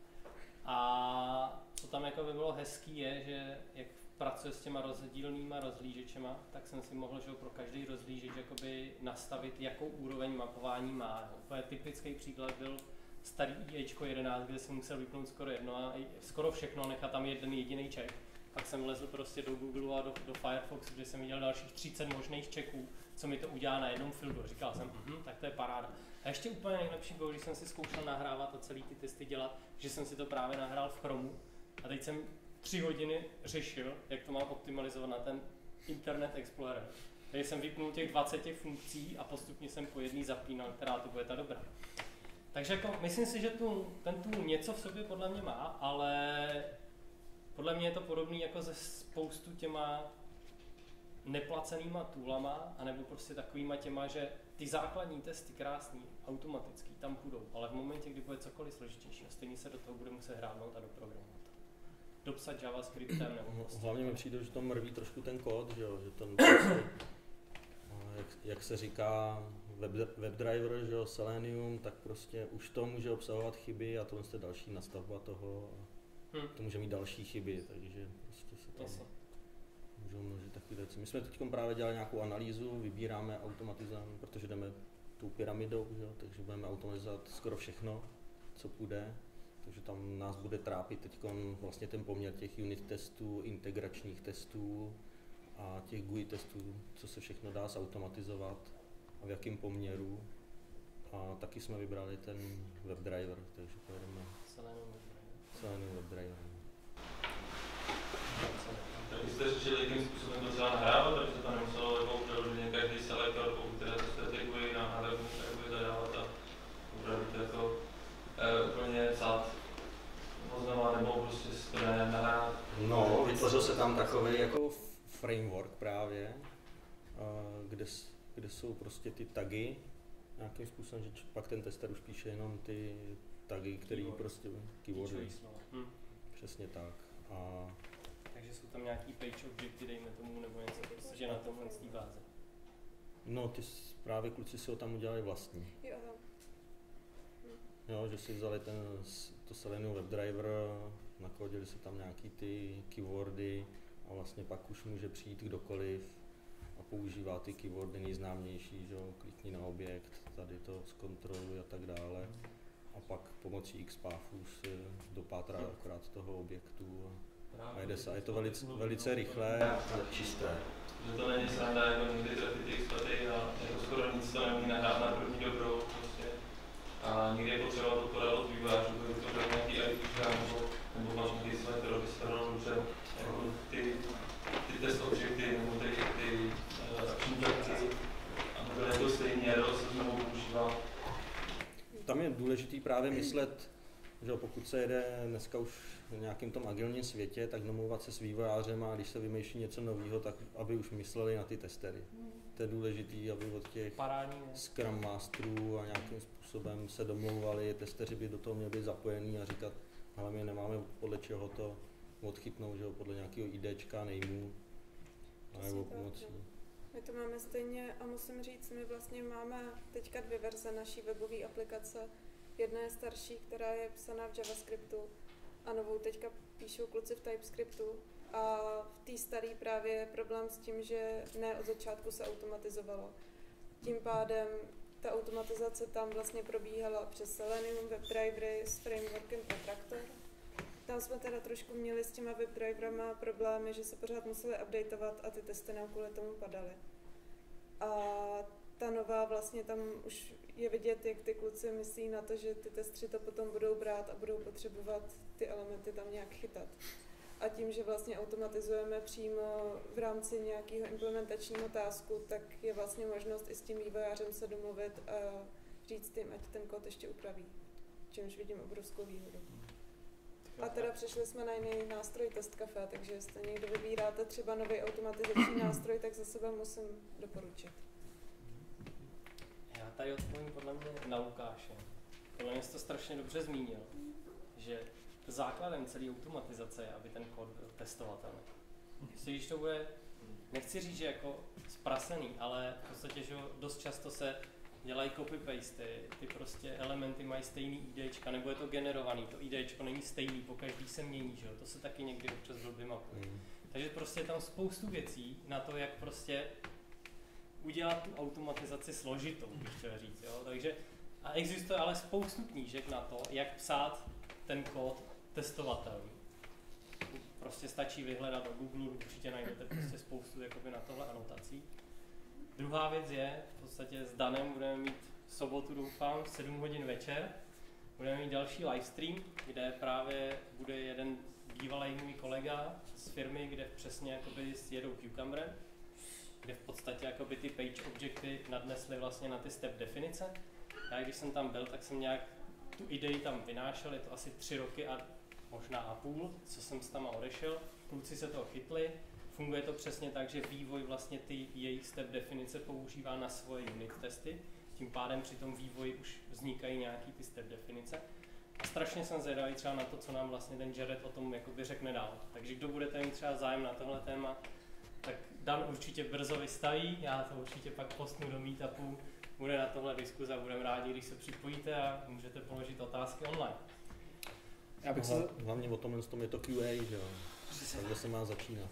A co tam jako by bylo hezký je, že jak pracuje s těma rozdílnýma rozhlížečema, tak jsem si mohl, že pro každý rozhlížeč jakoby nastavit, jakou úroveň mapování má. Úplně typický příklad byl starý IEčko 11, kde jsem musel vypnout skoro všechno, nechat tam jeden jediný check. Pak jsem lezl prostě do Google a do Firefoxu, kde jsem viděl dalších 30 možných checků, co mi to udělá na jednom filtru. Říkal jsem, tak to je paráda. A ještě úplně nejlepší bylo, když jsem si zkoušel nahrávat a celý ty testy dělat, že jsem si to právě nahrál v Chromu. A teď jsem 3 hodiny řešil, jak to mám optimalizovat na ten Internet Explorer. Takže jsem vypnul těch 20 funkcí a postupně jsem po jedný zapínal, která to bude ta dobrá. Takže jako, myslím si, že ten tool něco v sobě podle mě má, ale podle mě je to podobný jako ze spoustu těma neplacenýma toolama, anebo prostě takovýma těma, že ty základní testy krásný, automatický, tam půjdou, ale v momentě, kdy bude cokoliv složitější, stejně se do toho bude muset hrádnout a doprogramovat. Dopsat JavaScriptem nebo prostě. Hlavně mi přijde, že to mrví trošku ten kód, že jo, že ten prostě, jak se říká WebDriver, že jo, Selenium, tak prostě už to může obsahovat chyby a tohle je další nastavba toho a to může mít další chyby, takže prostě se tam můžou množit takové věci. My jsme teď právě dělali nějakou analýzu, vybíráme, automatizujeme, protože jdeme tou pyramidou, že jo, takže budeme automatizovat skoro všechno, co půjde. Takže tam nás bude trápit teď vlastně ten poměr těch unit testů, integračních testů a těch GUI testů, co se všechno dá zautomatizovat a v jakém poměru. A taky jsme vybrali ten WebDriver, takže pojedeme Selenium WebDriver. Tak jste řešili, jakým způsobem to třeba nahrávat, takže to nemuselo jako přeloženě každý selektor, pokud teda tu strategii na hlavní strategii zadávat a opravdu to jako úplně psát znova, nebo prostě si to nahrát. No, vytvořil se tam takový jako framework právě, kde jsou prostě ty tagy, nějakým způsobem, že pak ten tester už píše jenom ty tagy, který prostě keywordy. Přesně tak. Takže jsou tam nějaký page objekty, dejme tomu, nebo něco, prostě na tomhle z té báze. No, ty právě kluci si ho tam udělali vlastní. Jo, že si vzali to Selenium WebDriver, nakodili si tam nějaký ty keywordy a vlastně pak už může přijít kdokoliv a používá ty keywordy nejznámější, že jo, klikni na objekt, tady to zkontroluj a tak dále. A pak pomocí XPathu si dopátrá akorát toho objektu a jede se. A je to velice rychlé a čisté. Že to není sranda, jako někdy trefit ty XPathy a jako skoro nic to neumí nahrát na první dobrou prostě. A někdy je potřeba to podat od vývojářů, protože to bude nějaký IPčka nebo máš nějaký své, které by se dalo dobře, jako ty test objekty nebo ty akční takty a to je to stejně, to se znovu používá. Tam je důležitý právě myslet, že pokud se jede dneska už v nějakém tom agilním světě, tak domluvat se s vývojářem a když se vymýšlí něco nového, tak aby už mysleli na ty testery. To je důležitý, aby od těch Scrum Masterů a nějakým způsobem se domlouvali, testeři by do toho měli být zapojení a říkat, ale my nemáme podle čeho to odchytnout, že jo, podle nějakého IDčka, nameů, nebo pomocí. My to máme stejně a musím říct, my vlastně máme teďka 2 verze naší webové aplikace. Jedna je starší, která je psaná v JavaScriptu a novou teďka píšou kluci v TypeScriptu. A v té staré právě je problém s tím, že ne od začátku se automatizovalo. Tím pádem ta automatizace tam vlastně probíhala přes Selenium, WebDrivery s frameworkem Protractor. Tam jsme teda trošku měli s těma WebDriverama problémy, že se pořád museli updateovat a ty testy nám kvůli tomu padaly. A ta nová vlastně tam už je vidět, jak ty kluci myslí na to, že ty testři to potom budou brát a budou potřebovat ty elementy tam nějak chytat. A tím, že vlastně automatizujeme přímo v rámci nějakého implementačního tasku, tak je vlastně možnost i s tím vývojářem se domluvit a říct jim, ať ten kód ještě upraví. Čímž vidím obrovskou výhodu. A teda přešli jsme na jiný nástroj Test Café, takže jestli někdo vybíráte třeba nový automatizační nástroj, tak za sebe musím doporučit. Já tady odpovím podle mě na Lukáše. Podle mě jsi to strašně dobře zmínil, že základem celé automatizace je, aby ten kód byl testovatelný. Když to bude, nechci říct, že jako zprasený, ale v podstatě, že dost často se dělají copy-pasty, ty prostě elementy mají stejný IDčka, nebo je to generovaný, to IDčko není stejný, pokaždý se mění, že jo? To se taky někdy občas blbě mapuje. Takže prostě je tam spoustu věcí na to, jak prostě udělat tu automatizaci složitou, bych chtěl říct, jo? Takže, a existuje ale spoustu knížek na to, jak psát ten kód testovatelný. Prostě stačí vyhledat do Google, určitě najdete prostě spoustu jakoby na tohle anotací. Druhá věc je, v podstatě s Danem budeme mít v sobotu, doufám, 7 hodin večer. Budeme mít další livestream, kde právě bude jeden bývalý můj kolega z firmy, kde přesně jakoby jedou Cucumberem, kde v podstatě jakoby ty page objecty nadnesly vlastně na ty step definice. Já když jsem tam byl, tak jsem nějak tu idei tam vynášel, je to asi 3 roky a možná a půl, co jsem s tam odešel. Kluci se toho chytli. Funguje to přesně tak, že vývoj vlastně ty jejich step definice používá na svoje unit testy. Tím pádem při tom vývoji už vznikají nějaký ty step definice. A strašně jsem zvědavý třeba na to, co nám vlastně ten Jared o tom jakoby řekne dál. Takže kdo budete mít třeba zájem na tohle téma, tak Dan určitě brzo vystaví, já to určitě pak postnu do meetupu, bude na tohle diskuze a budeme rádi, když se připojíte a můžete položit otázky online. Já bych se... Hlavně o tomhle je to QA, že jo? Takhle se má začínat.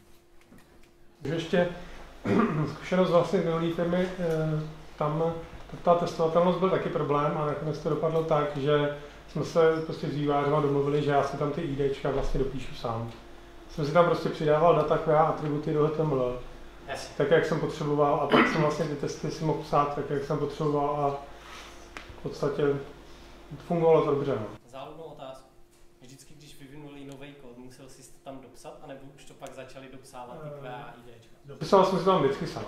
Ještě zkušenost vlastně z minulé firmy, tam ta testovatelnost byl taky problém a nakonec to dopadlo tak, že jsme se prostě s vývojářem domluvili, že já si tam ty IDčka vlastně dopíšu sám. Jsem si tam prostě přidával data QA atributy do HTML, tak jak jsem potřeboval a pak jsem vlastně ty testy si mohl psát tak, jak jsem potřeboval a v podstatě fungovalo to dobře. No. Záludnou otázku. Vždycky, když vyvinuli nový kód, musel jsi to tam dopsat, anebo už to pak začali dopsávat ty QA a IDčka? Dopisoval jsem si tam vždycky sám.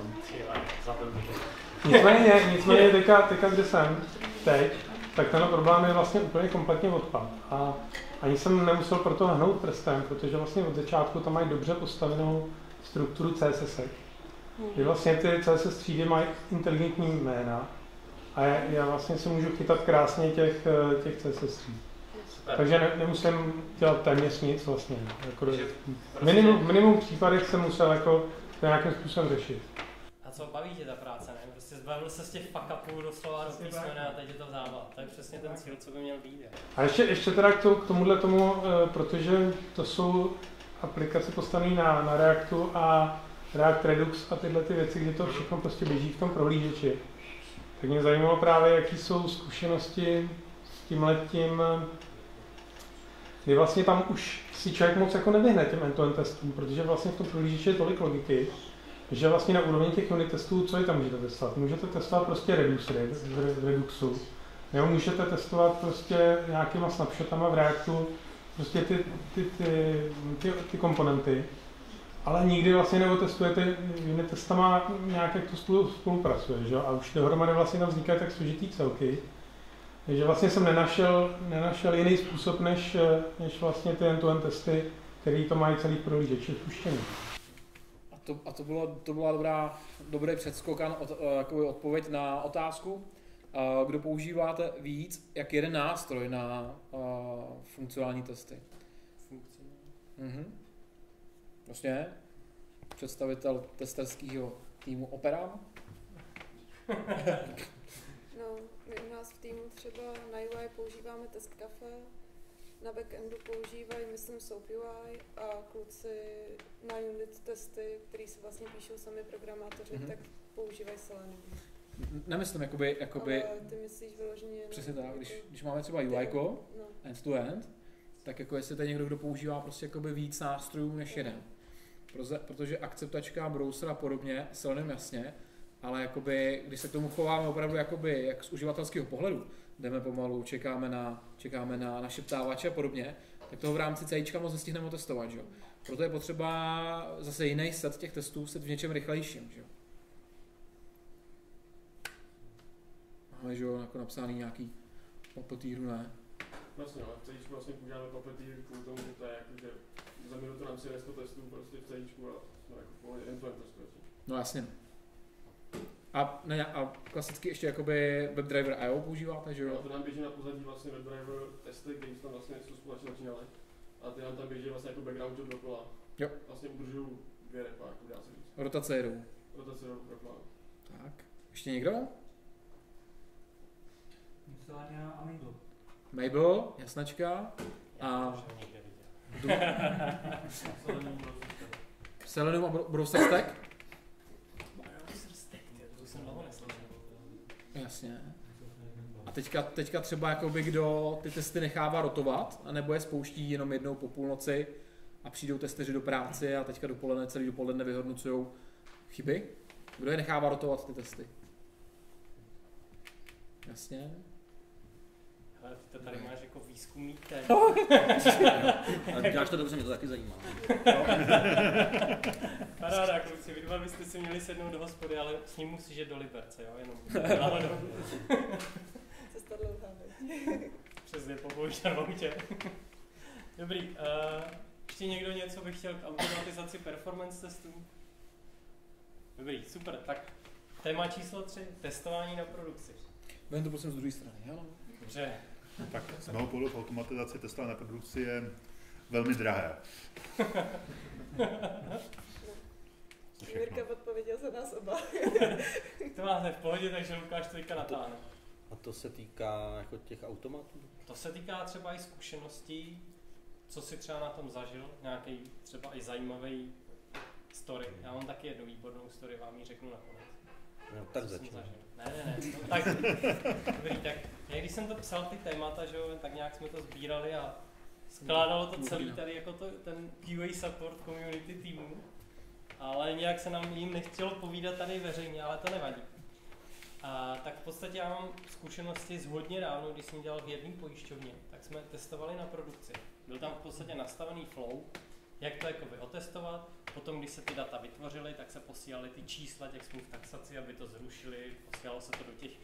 Nicméně teďka, kde jsem teď, tak tenhle problém je vlastně úplně kompletně odpad. A ani jsem nemusel pro to hnout prstem, protože vlastně od začátku tam mají dobře postavenou strukturu CSS. Kdy vlastně ty CSS třídy mají inteligentní jména a já vlastně si můžu chytat krásně těch CSS tříd. Takže nemusím dělat téměř nic vlastně. Jako minimum případech jsem musel jako nějakým způsobem řešit. A co baví tě ta práce, ne? Prostě zbavil se z těch fuck-upů doslova do písmene a teď je to zábava. To je přesně ten cíl, co by měl být. A ještě teda k tomuhle tomu, protože to jsou aplikace postavené na Reactu a React Redux a tyhle ty věci, kde to všechno prostě běží v tom prohlížeči. Tak mě zajímalo právě, jaký jsou zkušenosti s tímhletím, kdy vlastně tam už si člověk moc jako nevyhne těm end-to-end testům, protože vlastně v tom prohlížeči je tolik logiky, že vlastně na úrovni těch unit testů, co je tam můžete testovat? Můžete testovat prostě v Reduxu, nebo můžete testovat prostě nějakýma snapshotama v Reactu, prostě ty komponenty, ale nikdy vlastně neotestujete unit testama nějak, jak to spolupracuje, že? A už dohromady vlastně tam vznikají tak složitý celky, že vlastně jsem nenašel jiný způsob, než vlastně ty end-to-end testy, který to mají celý prohlížeč spuštěný. A to byla dobrý předskok a odpověď na otázku. Kdo používáte víc, jak jeden nástroj na funkcionální testy? Vlastně představitel testerského týmu Opera. No, my u nás v týmu třeba na UI používáme Test Café na backendu používají, myslím, SoapUI a kluci na unit testy, který se vlastně píšou sami programátoři, tak používají Selenium. Nemyslím, Ale ty myslíš vyloženě... Přesně tak, když máme třeba UIko, end-to-end, tak jako jestli to je někdo, kdo používá prostě jakoby víc nástrojů než jeden. Protože akceptačka, browser a podobně, Selenium jasně, ale jakoby, když se k tomu chováme opravdu jakoby, jak z uživatelského pohledu, jdeme pomalu, čekáme na našeptávače a podobně, tak toho v rámci CIčka moc nestihneme testovat, že? Proto je potřeba zase jiný set těch testů, set v něčem rychlejším, že? Máme, že jako napsaný nějaký Puppeteeru, ne? Vlastně, ale v CIčku vlastně používáme Puppeteer kvůli tomu, že to je jako, že za minutu nám si jde 100 testů prostě v CIčku a jsme jako v pohodě end-to-end testuje. No jasně. A klasicky ještě jakoby WebDriver IO používáte, že jo? No, to nám běží na pozadí vlastně WebDriver testy, kde jsme tam vlastně něco společně začínali. A ty nám tam běží vlastně jako background job dokola. Jo. Vlastně udržují dvě repa, jako dá se říct. Rotace jedou. Rotace jedou dokola. Tak. Ještě někdo? Solania a Mabel. Mabel, jasnačka. A Selenium a Browser Stack? Jasně. A teďka třeba jakoby kdo ty testy nechává rotovat, anebo je spouští jenom jednou po půlnoci a přijdou testeři do práce a teďka celý dopoledne vyhodnocují chyby. Kdo je nechává rotovat ty testy? Jasně. Ale ty to tady máš jako výzkumný téma. Ale děláš to dobře, mě to taky zajímá. Paráda, kluci, vy dva byste si měli sednout do hospody, ale s ním musíš jít do Liberce, jo, jenom. Cesta dlouhá, Přesně, po Bohužanoutě. Dobrý, ještě někdo něco by chtěl k automatizaci performance testů? Dobrý, super, tak téma číslo 3, testování na produkci. Budeme to prosím z druhé strany, jo? Dobře. Tak z mého pohledu automatizace testování na produkci je velmi drahé. Mirka odpověděl za nás oba. To máte v pohodě, takže Lukáš to teďka natáhne. A to se týká jako těch automatů? To se týká třeba i zkušeností, co si třeba na tom zažil, nějaký třeba i zajímavý story. Já mám taky jednu výbornou story, vám ji řeknu nakonec. No, tak začnu. Ne, no, tak, dobrý, tak já když jsem to psal ty témata, že jo, tak nějak jsme to sbírali a skládalo to celý tady jako ten QA support community týmu, ale nějak se nám jim nechtělo povídat tady veřejně, ale to nevadí. A tak v podstatě já mám zkušenosti z hodně dávno, když jsem dělal v jedné pojišťovně, tak jsme testovali na produkci. Byl tam v podstatě nastavený flow, jak to jakoby otestovat, potom když se ty data vytvořily, tak se posílaly ty čísla těch smluv taxací, aby to zrušili, posílalo se to do těch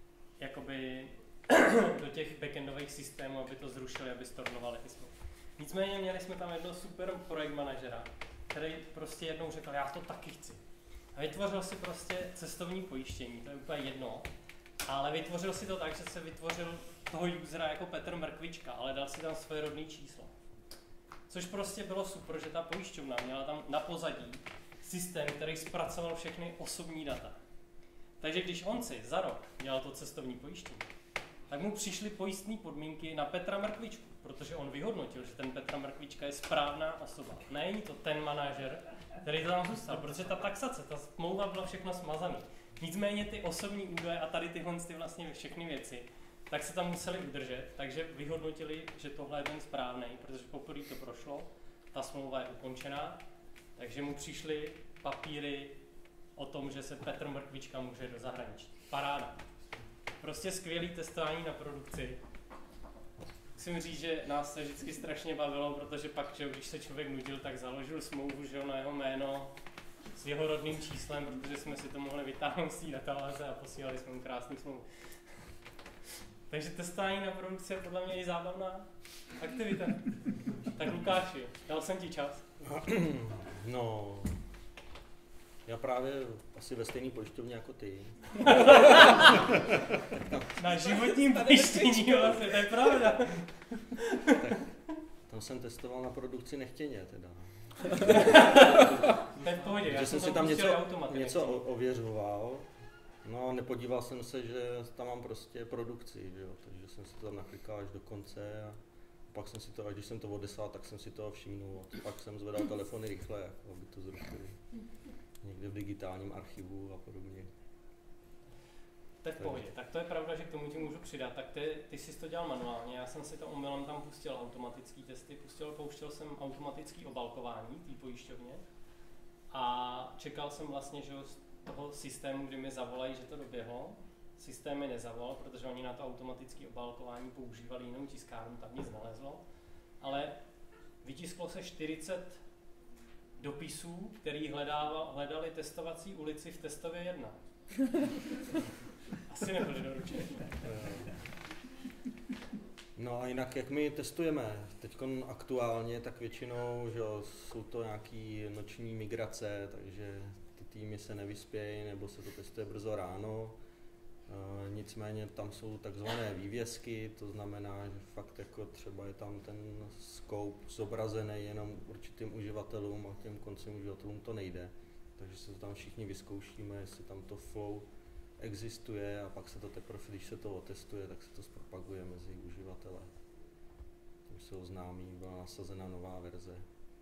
jakoby do těch backendových systémů, aby to zrušili, aby stornovali ty smlouvy. Nicméně měli jsme tam jednoho super projekt manažera, který prostě jednou řekl, já to taky chci. A vytvořil si prostě cestovní pojištění, to je úplně jedno, ale vytvořil si to tak, že se vytvořil toho usera jako Petr Mrkvička, ale dal si tam svoje rodné číslo. Což prostě bylo super, že ta pojišťovna měla tam na pozadí systém, který zpracoval všechny osobní data. Takže když on si za rok dělal to cestovní pojištění, tak mu přišly pojistné podmínky na Petra Mrkvičku, protože on vyhodnotil, že ten Petra Mrkvička je správná osoba. Není to ten manažer, který to tam zůstal, protože ta taxace, ta smlouva byla všechno smazaný. Nicméně ty osobní údaje a tady tyhle vlastně všechny věci, tak se tam museli udržet, takže vyhodnotili, že tohle je ten správný, protože poprvé to prošlo, ta smlouva je ukončená, takže mu přišly papíry o tom, že se Petr Mrkvička může do zahraničí. Paráda. Prostě skvělý testování na produkci. Musím říct, že nás se vždycky strašně bavilo, protože pak, že když se člověk nudil, tak založil smlouvu, že na jeho jméno s jeho rodným číslem, protože jsme si to mohli vytáhnout z té databáze a posílali jsme mu krásný smlouvu. Takže testování na produkci je podle mě i zábavná aktivita. Tak Lukáši, dal jsem ti čas. No, já právě asi ve stejné pojišťovně jako ty. Na životním pojištění vlastně, to je pravda. Tak, tam jsem testoval na produkci nechtěně teda. To je v pohodě, že jsem si tam něco ověřoval. No a nepodíval jsem se, že tam mám prostě produkci, že jo? Takže jsem si to tam naklikal až do konce a pak jsem si to, a když jsem to odeslal, tak jsem si toho všimnul. Pak jsem zvedal telefony rychle, jako, aby to zrušili. Někde v digitálním archivu a podobně. To je v pohodě. Tak to je pravda, že k tomu ti můžu přidat. Tak ty jsi to dělal manuálně, já jsem si to omylem tam pustil automatický testy, pouštěl jsem automatický obalkování té pojišťovně a čekal jsem vlastně, že z toho systému, kdy mi zavolají, že to doběhlo. Systém mi nezavolal, protože oni na to automatické obálkování používali jinou tiskárnu, tam nic nalezlo. Ale vytisklo se 40 dopisů, který hledali testovací ulici v testově 1. Asi nebyli doručeni. No a jinak, jak my testujeme teď aktuálně, tak většinou že jsou to nějaký noční migrace, takže ty týmy se nevyspějí, nebo se to testuje brzo ráno. Nicméně tam jsou takzvané vývězky, to znamená, že fakt jako třeba je tam ten scope zobrazený jenom určitým uživatelům a těm koncovým uživatelům to nejde. Takže se to tam všichni vyzkoušíme, jestli tam to flow existuje a pak se to teprve, když se to otestuje, tak se to zpropaguje mezi uživatele. Tím se oznámí, byla nasazena nová verze.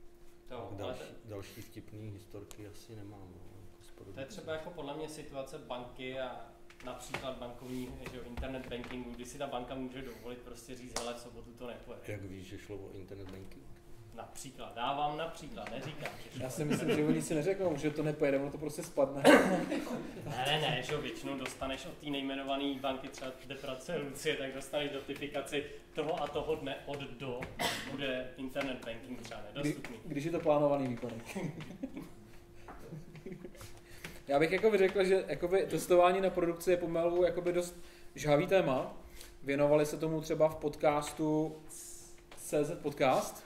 Další vtipný historky asi nemám. No, to je třeba jako podle mě situace banky a například bankovní, že internet bankingu, kdy si ta banka může dovolit prostě říct, hele, v sobotu to nepojede. Jak víš, že šlo o internet banking? Například, dávám například, neříkám. Já si myslím, že oni si neřeknou, že to nepojede, ono to prostě spadne. Ne, že většinou dostaneš od té nejmenované banky, třeba kde pracuje Lucie, tak dostaneš notifikaci toho a toho dne od do bude internet banking třeba nedostupný. Když je to plánovaný výpadek. Já bych jako řekl, že jakoby testování na produkci je pomalu jakoby dost žhavý téma. Věnovali se tomu třeba v podcastu CZ Podcast,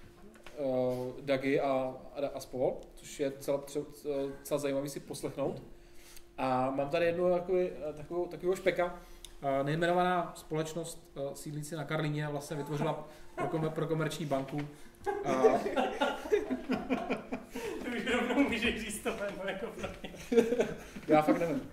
Dagi a spol, což je celá zajímavý si poslechnout. A mám tady jednu takového špeka. Nejmenovaná společnost sídlící na Karlíně vlastně vytvořila pro komerční banku. To už rovnou můžeš říct to jméno jako první. Já fakt nevím.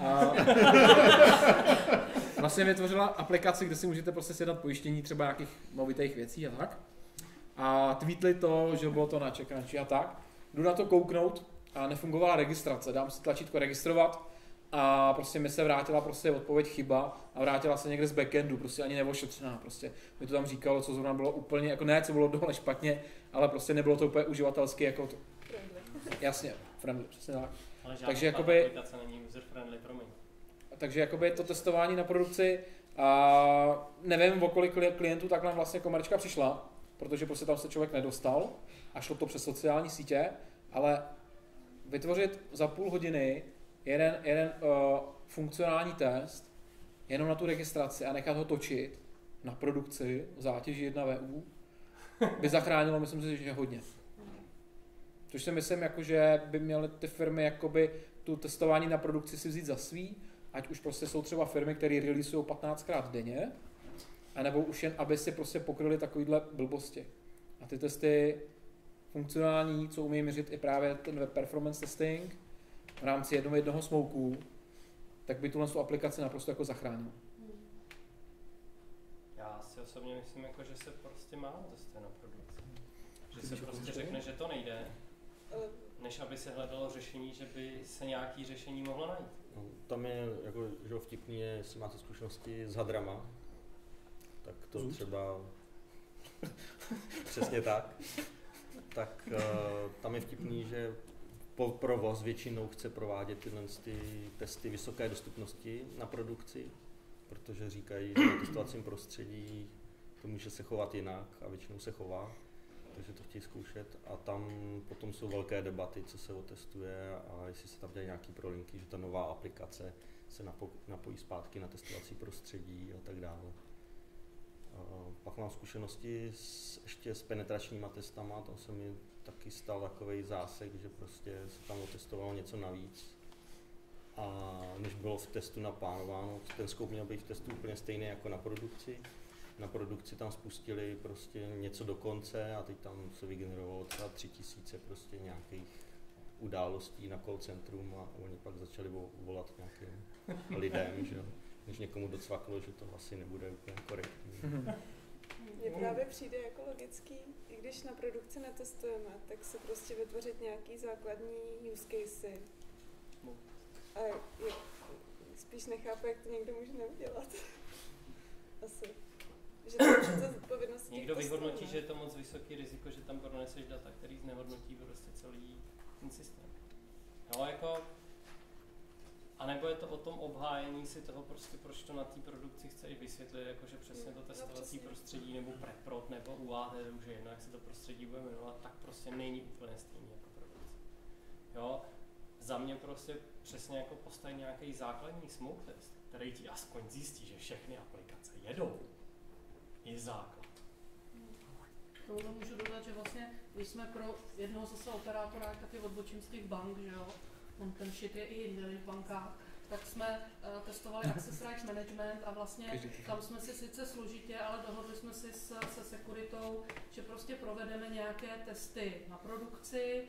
Vlastně vytvořila aplikaci, kde si můžete prostě sjednat pojištění třeba nějakých movitých věcí a tak. A tweetli to, že bylo to na čekanči a tak. Jdu na to kouknout a nefungovala registrace. Dám si tlačítko registrovat a prostě mi se vrátila prostě odpověď chyba a vrátila se někde z backendu, prostě ani neošetřená. Prostě mi to tam říkalo, co zrovna bylo úplně, jako ne, co bylo dole špatně, ale prostě nebylo to úplně uživatelsky jako to. Jasně, friendly, přesně tak. Ale takže jakoby aplikace není user friendly, promiň. Takže jakoby to testování na produkci a nevím, o kolik klientů takhle vlastně komerčka přišla, protože prostě tam se člověk nedostal a šlo to přes sociální sítě, ale vytvořit za půl hodiny jeden funkcionální test jenom na tu registraci a nechat ho točit na produkci v zátěži 1 VU by zachránilo, myslím si, že hodně. Což si myslím, jako, že by měly ty firmy jakoby tu testování na produkci si vzít za svý, ať už prostě jsou třeba firmy, které releaseují 15krát denně, anebo už jen, aby si prostě pokryli takovýhle blbosti. A ty testy funkcionální, co umí měřit i právě ten web performance testing v rámci jednoho smouku, tak by tuhle aplikaci naprosto jako zachránil. Já si osobně myslím, jako, že se prostě málo testuje na produkci. Že se prostě řekne, že to nejde, než aby se hledalo řešení, že by se nějaké řešení mohlo najít. No, tam je jako, že vtipný je, jestli máte zkušenosti s hadrama, tak to třeba přesně tak. Tak tam je vtipný, že provoz většinou chce provádět tyhle testy vysoké dostupnosti na produkci, protože říkají, že na testovacím prostředí to může se chovat jinak a většinou se chová, takže to chtějí zkoušet a tam potom jsou velké debaty, co se otestuje a jestli se tam dělají nějaký prolinky, že ta nová aplikace se napojí zpátky na testovací prostředí a tak dále. Pak mám zkušenosti ještě s penetračníma testama, tam se mi taky stal takovej zásek, že prostě se tam otestovalo něco navíc. A než bylo v testu naplánováno, ten scope měl být v testu úplně stejný jako na produkci. Na produkci tam spustili prostě něco do konce a teď tam se vygenerovalo třeba 3000 prostě nějakých událostí na call centrum a oni pak začali volat nějakým lidem, že než někomu docvaklo, že to asi nebude úplně korektní. Mně právě přijde jako logický, i když na produkci netestujeme, tak si prostě vytvořit nějaký základní use casey. A spíš nechápu, jak to někdo může neudělat. Asi. Že to je přece zodpovědnost. Někdo vyhodnotí, že je to moc vysoký riziko, že tam proneseš data, který znehodnotí prostě celý ten systém. Jo, jako... A nebo je to o tom obhájení si toho prostě, proč to na té produkci chceš vysvětlit, jakože přesně to testovací prostředí, nebo preprod, nebo UAT, už je jedno, jak se to prostředí bude jmenovat, tak prostě není úplně stejný jako produkce. Jo, za mě prostě přesně jako postavit nějaký základní smoke test, který ti aspoň zjistí, že všechny aplikace jedou, je základ. Tohle můžu dodat, že vlastně, když jsme pro jednoho zase operátora, taky odbočím z těch bank, že jo, on ten shit je i jinde než v bankách, tak jsme testovali Access Rights Management a vlastně tam jsme si sice složitě, ale dohodli jsme si se sekuritou, že prostě provedeme nějaké testy na produkci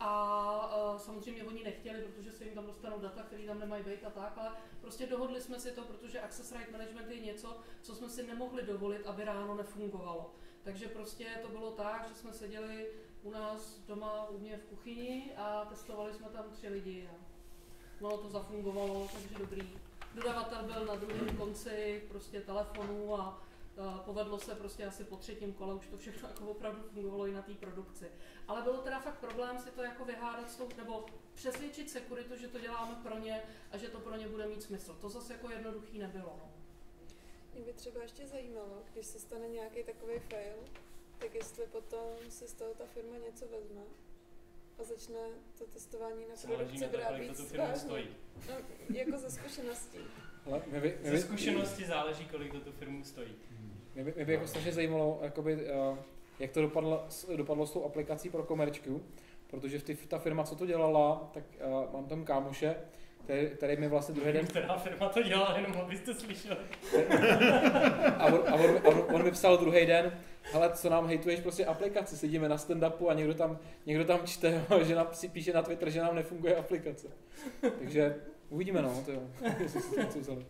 a samozřejmě oni nechtěli, protože se jim tam dostanou data, které tam nemají být a tak, ale prostě dohodli jsme si to, protože Access Rights Management je něco, co jsme si nemohli dovolit, aby ráno nefungovalo. Takže prostě to bylo tak, že jsme seděli u nás doma u mě v kuchyni a testovali jsme tam 3 lidi a ono to zafungovalo, takže dobrý. Dodavatel byl na druhém konci prostě telefonu a povedlo se prostě asi po 3. kole, už to všechno jako opravdu fungovalo i na té produkci. Ale bylo teda fakt problém si to jako vyhádat s tou, nebo přesvědčit sekuritu, že to děláme pro ně a že to pro ně bude mít smysl. To zase jako jednoduchý nebylo. No. Mě by třeba ještě zajímalo, když se stane nějaký takový fail, tak jestli potom si z toho ta firma něco vezme a začne to testování na produkci brát víc vážně. No, jako ze zkušeností. Ze zkušenosti záleží, kolik to tu firmu stojí. Mě by jako strašně zajímalo, jakoby, jak to dopadlo s tou aplikací pro komerčku, protože ta firma, co to dělala, tak mám tam kámoše, který mi vlastně druhý den... Která firma to dělala, jenom abyste slyšeli. a on mi psal druhý den, hele, co nám hejtuješ prostě aplikaci, sedíme na stand-upu a někdo tam čte, že píše na Twitter, že nám nefunguje aplikace. Takže uvidíme, no, to jo, jestli si to něco vzali.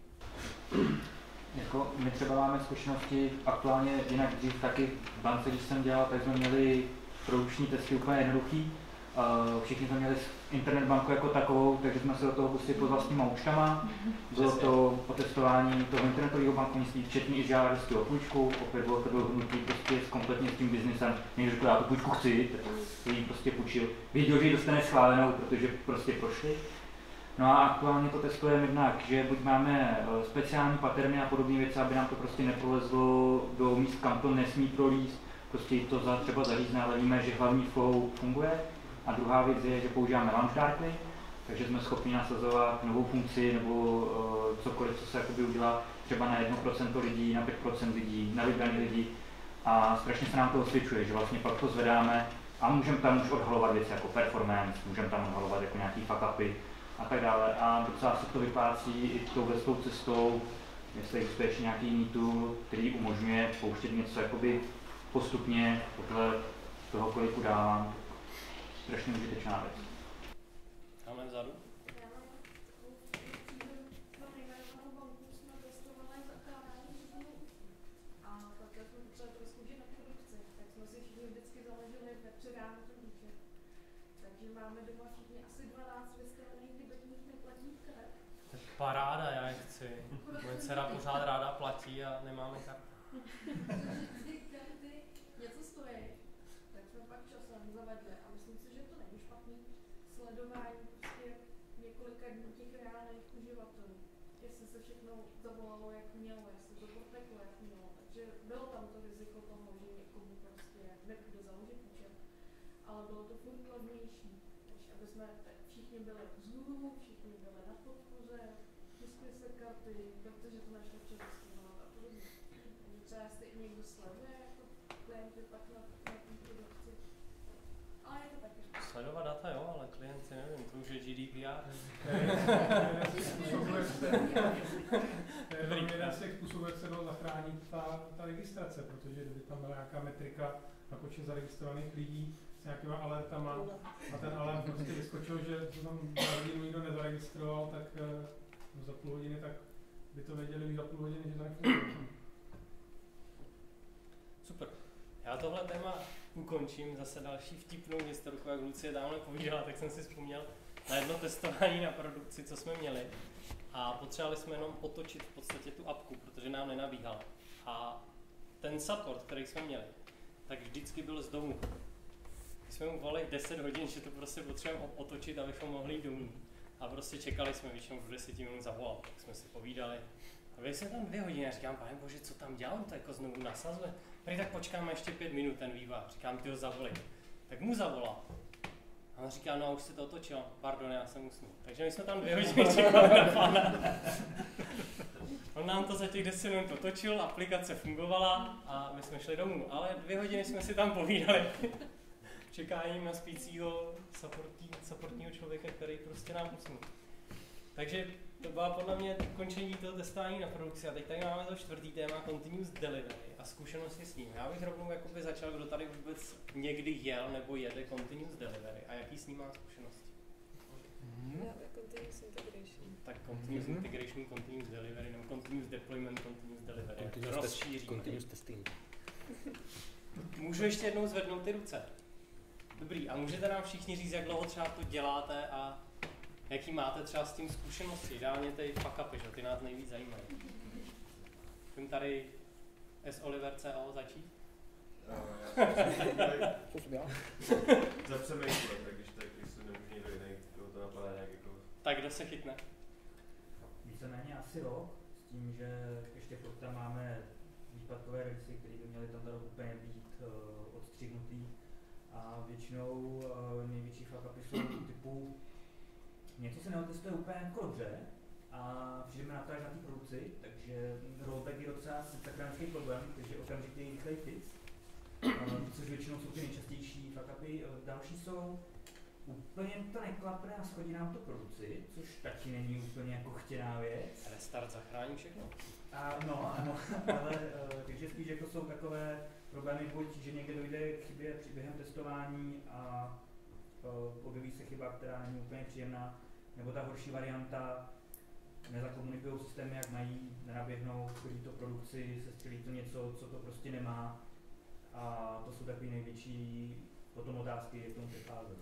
Jako my třeba máme zkušenosti aktuálně, jinak dřív taky v bance, když jsem dělal, tak jsme měli produkční testy úplně jednoduchý. Všichni jsme měli internet banku jako takovou, takže jsme se do toho pustili pod vlastníma účtama. Bylo to otestování toho internetového bankovnictví, včetně i žádosti o půjčku. Opět bylo to dohodnutí prostě kompletně s tím biznesem. Někdo řekl, já tu půjčku chci, tak si ji prostě půjčil. Věděl, že ji dostane schválenou, protože prostě prošli. No a aktuálně to testujeme jednak, že buď máme speciální paterny a podobné věci, aby nám to prostě neprolezlo do míst, kam to nesmí prolízt. Prostě to třeba zařízne, ale víme, že hlavní flow funguje. A druhá věc je, že používáme launch darkly, takže jsme schopni nasazovat novou funkci nebo cokoliv, co se jakoby udělá třeba na 1% lidí, na 5% lidí, na vybraný lidí. A strašně se nám to osvědčuje, že vlastně pak to zvedáme a můžeme tam už odhalovat věci jako performance, můžeme tam odhalovat jako nějaký fuck-upy a tak dále. A docela se to vyplácí i tou cestou, jestli existuje ještě nějaký jiný tool, který umožňuje pouštět něco jakoby postupně podle toho, kolik udávám. Strašně užitečná věc. Máme vzadu? Já mám takovou pro nejmenovanou banku jsme testovali zakládání živnů a také jsme potřebovali trošku na produkci, tak jsme si všichni vždycky založili večer ráno ten účet. Takže máme doma všichni asi 12 vystavených debetních neplatních karet. Tak paráda, já je chci. Moje dcera pořád ráda platí a nemáme kartu. Ty karty něco stojí, tak jsme pak časem zavedli a myslím si, že to není špatný sledování prostě několika dní těch reálných uživatelů. Jestli se všechno zavolalo jak mělo, jestli to proteklo jak mělo. Takže bylo tam to riziko toho, že někomu prostě nepůjde založit účet, ale bylo to furt levnější. Takže aby jsme všichni byli vzhůru, všichni byli na podpoře, tiskli se karty, protože to našlo přerozkovat a podobně. Takže třeba jestli i někdo sleduje jako klienty pak na té produkci. Ale je to taky špatný. Sledovat data jo, ale klienty nevím, to už je GDPR. To je jeden z těch způsobů, jak se dalo zachránit ta registrace, protože kdyby tam byla nějaká metrika na počet zaregistrovaných lidí s nějakýma alertama a ten alert prostě vyskočil, že to tam za hodinu nikdo nezaregistroval, tak za půl hodiny, tak by to věděli už za půl hodiny, že to nefunguje. Super. Já tohle téma ukončím, zase další vtipnou historku, jak Lucie tamhle povídala, tak jsem si vzpomněl na jedno testování na produkci, co jsme měli. A potřebovali jsme jenom otočit v podstatě tu apku, protože nám nenabíhala. A ten support, který jsme měli, tak vždycky byl z domu. My jsme mu volali 10 hodin, že to prostě potřebujeme otočit, abychom mohli jít domů. A prostě čekali jsme, většinou v 10 minut zavolal, tak jsme si povídali. A byli jsme tam 2 hodiny a říkám, pane bože, co tam dělám, to jako znovu nasazuje. Prý tak počkáme ještě 5 minut ten vývář, říkám, ty ho zavolej. Tak mu zavolal. A on říká, no už se to otočilo, pardon, já jsem usnul. Takže my jsme tam 2 hodiny čekali na pána. On nám to za těch 10 minut otočil, aplikace fungovala a my jsme šli domů. Ale 2 hodiny jsme si tam povídali. Čekáním na spícího supportního člověka, který prostě nám usnul. Takže to byla podle mě ukončení toho testování na produkci. A teď tady máme to 4. téma Continuous Delivery a zkušenosti s ním. Já bych rovnou jakoby začal, kdo tady vůbec někdy jel nebo jede Continuous Delivery a jaký s ním má zkušenosti. Continuous Integration. Tak Continuous Integration, Continuous Delivery nebo Continuous Deployment, Continuous Delivery. Continuous Testing. Můžu ještě jednou zvednout ty ruce? Dobrý, a můžete nám všichni říct, jak dlouho třeba to děláte a jaký máte třeba s tím zkušenosti? Ideálně ty fuck-upy, že? Ty nás nejvíc zajímají. Můžeme tady S. Oliver C.O. začít? Zapřemýšlet, tak když se nemůže někdo jiný, to napadá nějak jako... Tak kdo se chytne? Víceméně asi rok, s tím, že ještě furt tam máme výpadkové regisy, které by měly tam úplně být odstřihnutý. A většinou největší fuck-upy jsou typu něco se neotestuje úplně jako dobře a přijdeme na to až na té produkci, takže rollback je docela sakranský problém, takže okamžitě rychlej fix, což většinou jsou ty nejčastější fuck-upy. Další jsou úplně to neklapne a schodí nám to produkci, což taky není úplně jako chtěná věc. Restart zachrání všechno. Ano, ale takže spíš jako jsou takové problémy, buď že někde dojde k chybě během testování a objeví se chyba, která není úplně příjemná, nebo ta horší varianta, nezakomunikují systémy, jak mají, nenaběhnou, schodí to produkci, sestřelí to něco, co to prostě nemá. A to jsou takové největší potom otázky, jak tomu přecházet.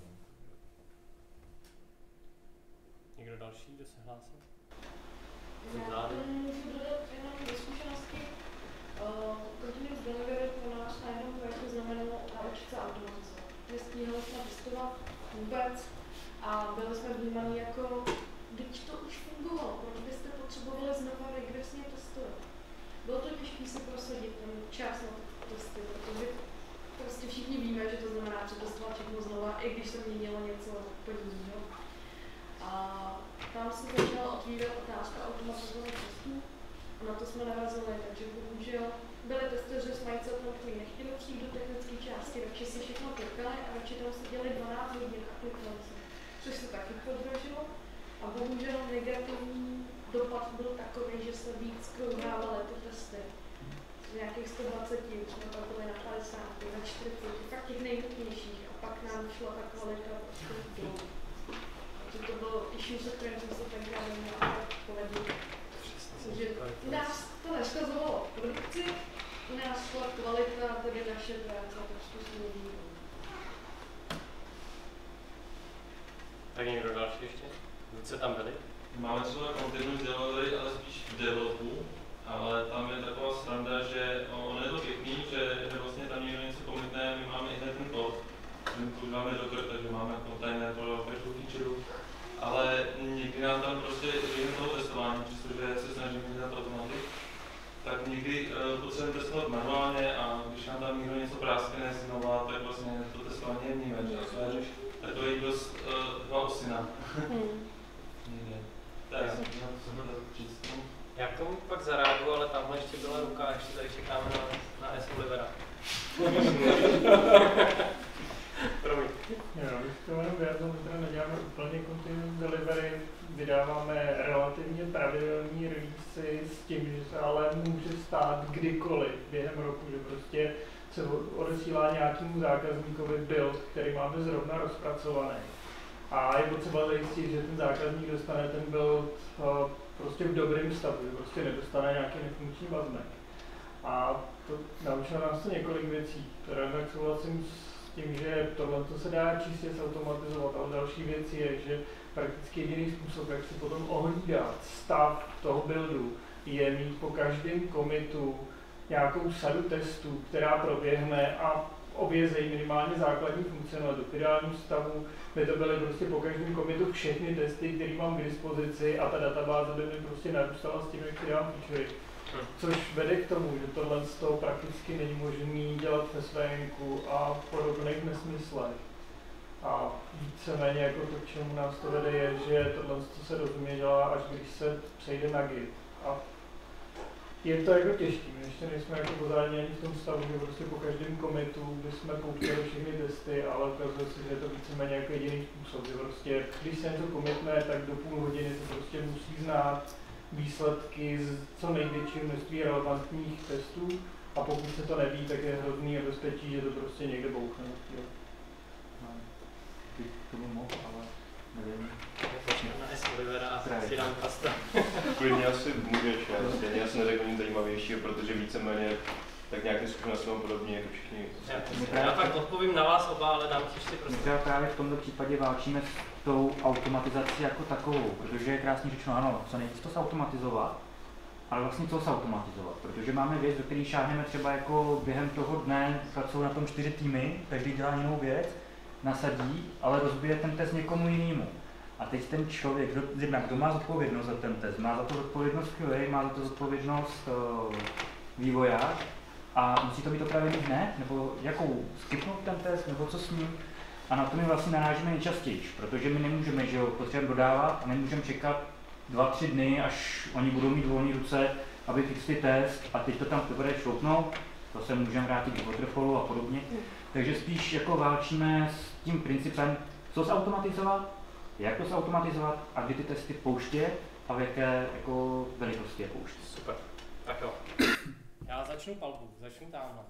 Někdo další, kdo se hlásí? Já můžu dodat jenom do zkušenosti. Continuous Delivery pro nás na jednom projektu znamenalo naučit se automatizovat. Nestíhali jsme testovat vůbec a byli jsme vnímaní jako, když to už fungovalo, proč byste potřebovali znova regresně testovat. Bylo to těžké si prosadit ten čas na testy, protože prostě všichni víme, že to znamená přetestovat všechno znova, i když se měnilo něco úplně jiného. A tam se začala otvírat otázka automatizovaných testů a na to jsme narazili, takže bohužel byli testeři s mindsetem, kteří nechtěli přijít do technické části, radši si všechno klikali a radši tam seděli 12 hodin a klikali se, což se taky podražilo. A bohužel negativní dopad byl takový, že se víc krouhávaly ty testy. Z nějakých 120, jsme pak byli na 50, na 40, fakt těch nejnutnějších a pak nám šla ta kvalita prostě dolů. Takže to bylo issue, se kterým jsme se tenkrát neměli povedli. Takže nás to neskazovalo produkci, nás šla kvalita, tedy naše práce, tak způsobí. Tak někdo další ještě? Co tam byli? Máme třeba Continuous Delivery, ale spíš v developu, ale tam je taková sranda, že ono je to pěkný, že vlastně tam někdo něco komitne, my máme i ten kód, my používáme Docker, takže máme container pro každou feature, ale někdy nám tam prostě během toho testování, přestože se snažíme dělat automatik, tak někdy potřebujeme testovat manuálně a když nám tam někdo něco práskne znova, tak vlastně to testování je vníme, že to je takový dost dva osina. Já k tomu pak zareaguju, ale tamhle ještě byla ruka, ještě tady čekáme na S. Olivera. Promiň. Já bych to jenom vyjádřil, že neděláme úplně continuous delivery, vydáváme relativně pravidelní releasy s tím, že se ale může stát kdykoliv během roku, že prostě se odesílá nějakému zákazníkovi build, který máme zrovna rozpracovaný. A je potřeba zajistit, že ten zákazník dostane ten build prostě v dobrém stavu, že prostě nedostane nějaký nefunkční bazmek. A to naučilo nás to několik věcí. Teda tak souhlasím s tím, že tohle se dá čistě zautomatizovat, ale další věc je, že prakticky jediný způsob, jak si potom ohlídat stav toho buildu, je mít po každém commitu nějakou sadu testů, která proběhne a ovězejí minimálně základní funkcionalitu. V ideálním stavu by to byly prostě po každém commitu všechny testy, které mám k dispozici a ta databáze by mi prostě narůstala s tím, jak přidám featurey. Což vede k tomu, že tohle z toho prakticky není možné dělat ve svénku a podobných nesmyslech. A víceméně jako to, k čemu nás to vede, je, že tohle se rozumně dělá, až když se přejde na Git. A je to jako těžké, my ještě nejsme jako pořádně ani v tom stavu, že prostě po každém commitu bychom pouštěli všechny testy, ale ukazuje se, že je to víceméně jako jediný způsob, že prostě, když se něco commitne, tak do půl hodiny se prostě musí znát výsledky z co největšího množství relevantních testů a pokud se to neví, tak je hrozný nebezpečí, že to prostě někde bouchne. Bych to mohl, ale nevím. Na S. Olivera a si dám pasta. Klidně asi můžeš, já si neřekl nic zajímavějšího, protože víceméně tak nějaké zkušenosti mám podobně jako všichni. Já pak odpovím na vás oba, ale dám ti si prostě. My právě v tomto případě válčíme s tou automatizací jako takovou, protože je krásně řečeno, ano, co nejvíc to zautomatizovat, ale vlastně co zautomatizovat, protože máme věc, do které šáhneme třeba jako během toho dne, pracují na tom 4 týmy, každý dělá jinou věc, nasadí, ale rozbije ten test někomu jinému. A teď ten člověk, kdo má zodpovědnost za ten test, má za to zodpovědnost QA, má za to zodpovědnost vývojář a musí to být opravený hned, nebo jakou skipnout ten test, nebo co s ním. A na to my vlastně narážíme nejčastěji, protože my nemůžeme, že jo, potřebujeme dodávat a nemůžeme čekat 2-3 dny, až oni budou mít volné ruce, aby fixli test a teď to tam teprve šloupnout, to se můžeme vrátit k waterfallu a podobně. Takže spíš jako válčíme s tím principem, co zautomatizovat, jak to zautomatizovat a kdy ty testy pouštět a v jaké jako velikosti je pouštět. Super, tak jo. Já začnu palbu, začnu tamhle.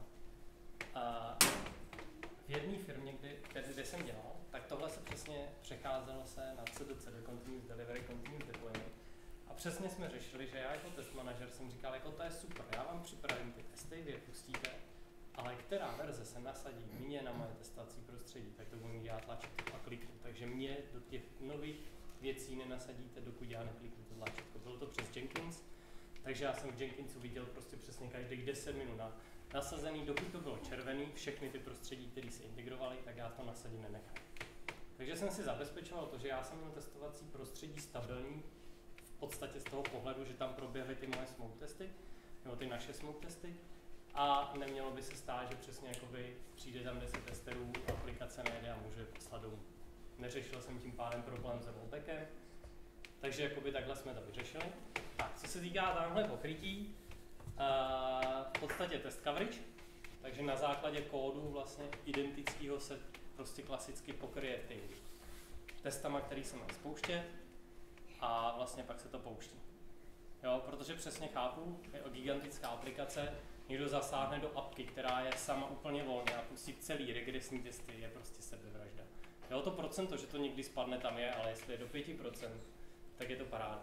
V jedné firmě, kde jsem dělal, tak tohle se přesně přecházelo se na CDC, Continuous Delivery, Continuous Deployment. A přesně jsme řešili, že já jako test manažer jsem říkal, jako to je super, já vám připravím ty testy, vy je pustíte, ale která verze se nasadí mě na moje testovací prostředí, tak to budu já tlačítko a kliknu. Takže mě do těch nových věcí nenasadíte, dokud já nekliknu to tlačítko. Bylo to přes Jenkins, takže já jsem v Jenkinsu viděl prostě přesně každých 10 minut nasazený, dokud to bylo červený, všechny ty prostředí, které se integrovaly, tak já to nasadit nenechám. Takže jsem si zabezpečoval to, že já jsem měl testovací prostředí stabilní, v podstatě z toho pohledu, že tam proběhly ty moje smoke testy, nebo ty naše smoke testy, a nemělo by se stát, že přesně jakoby přijde tam 10 testerů, aplikace nejde a může poslat domů. Neřešil jsem tím pádem problém se rollbackem, takže jakoby takhle jsme to vyřešili. Tak, co se týká tamhle pokrytí, v podstatě test coverage, takže na základě kódu vlastně identického se prostě klasicky pokryje ty testama, který se má spouštět a vlastně pak se to pouští. Jo, protože přesně chápu, je gigantická aplikace, někdo zasáhne do apky, která je sama úplně volná a pustit celý regresní testy je prostě sebevražda. Jo, to procento, že to někdy spadne, tam je, ale jestli je do 5%, tak je to paráda.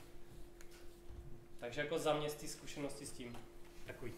Takže jako za mě ty zkušenosti s tím takový.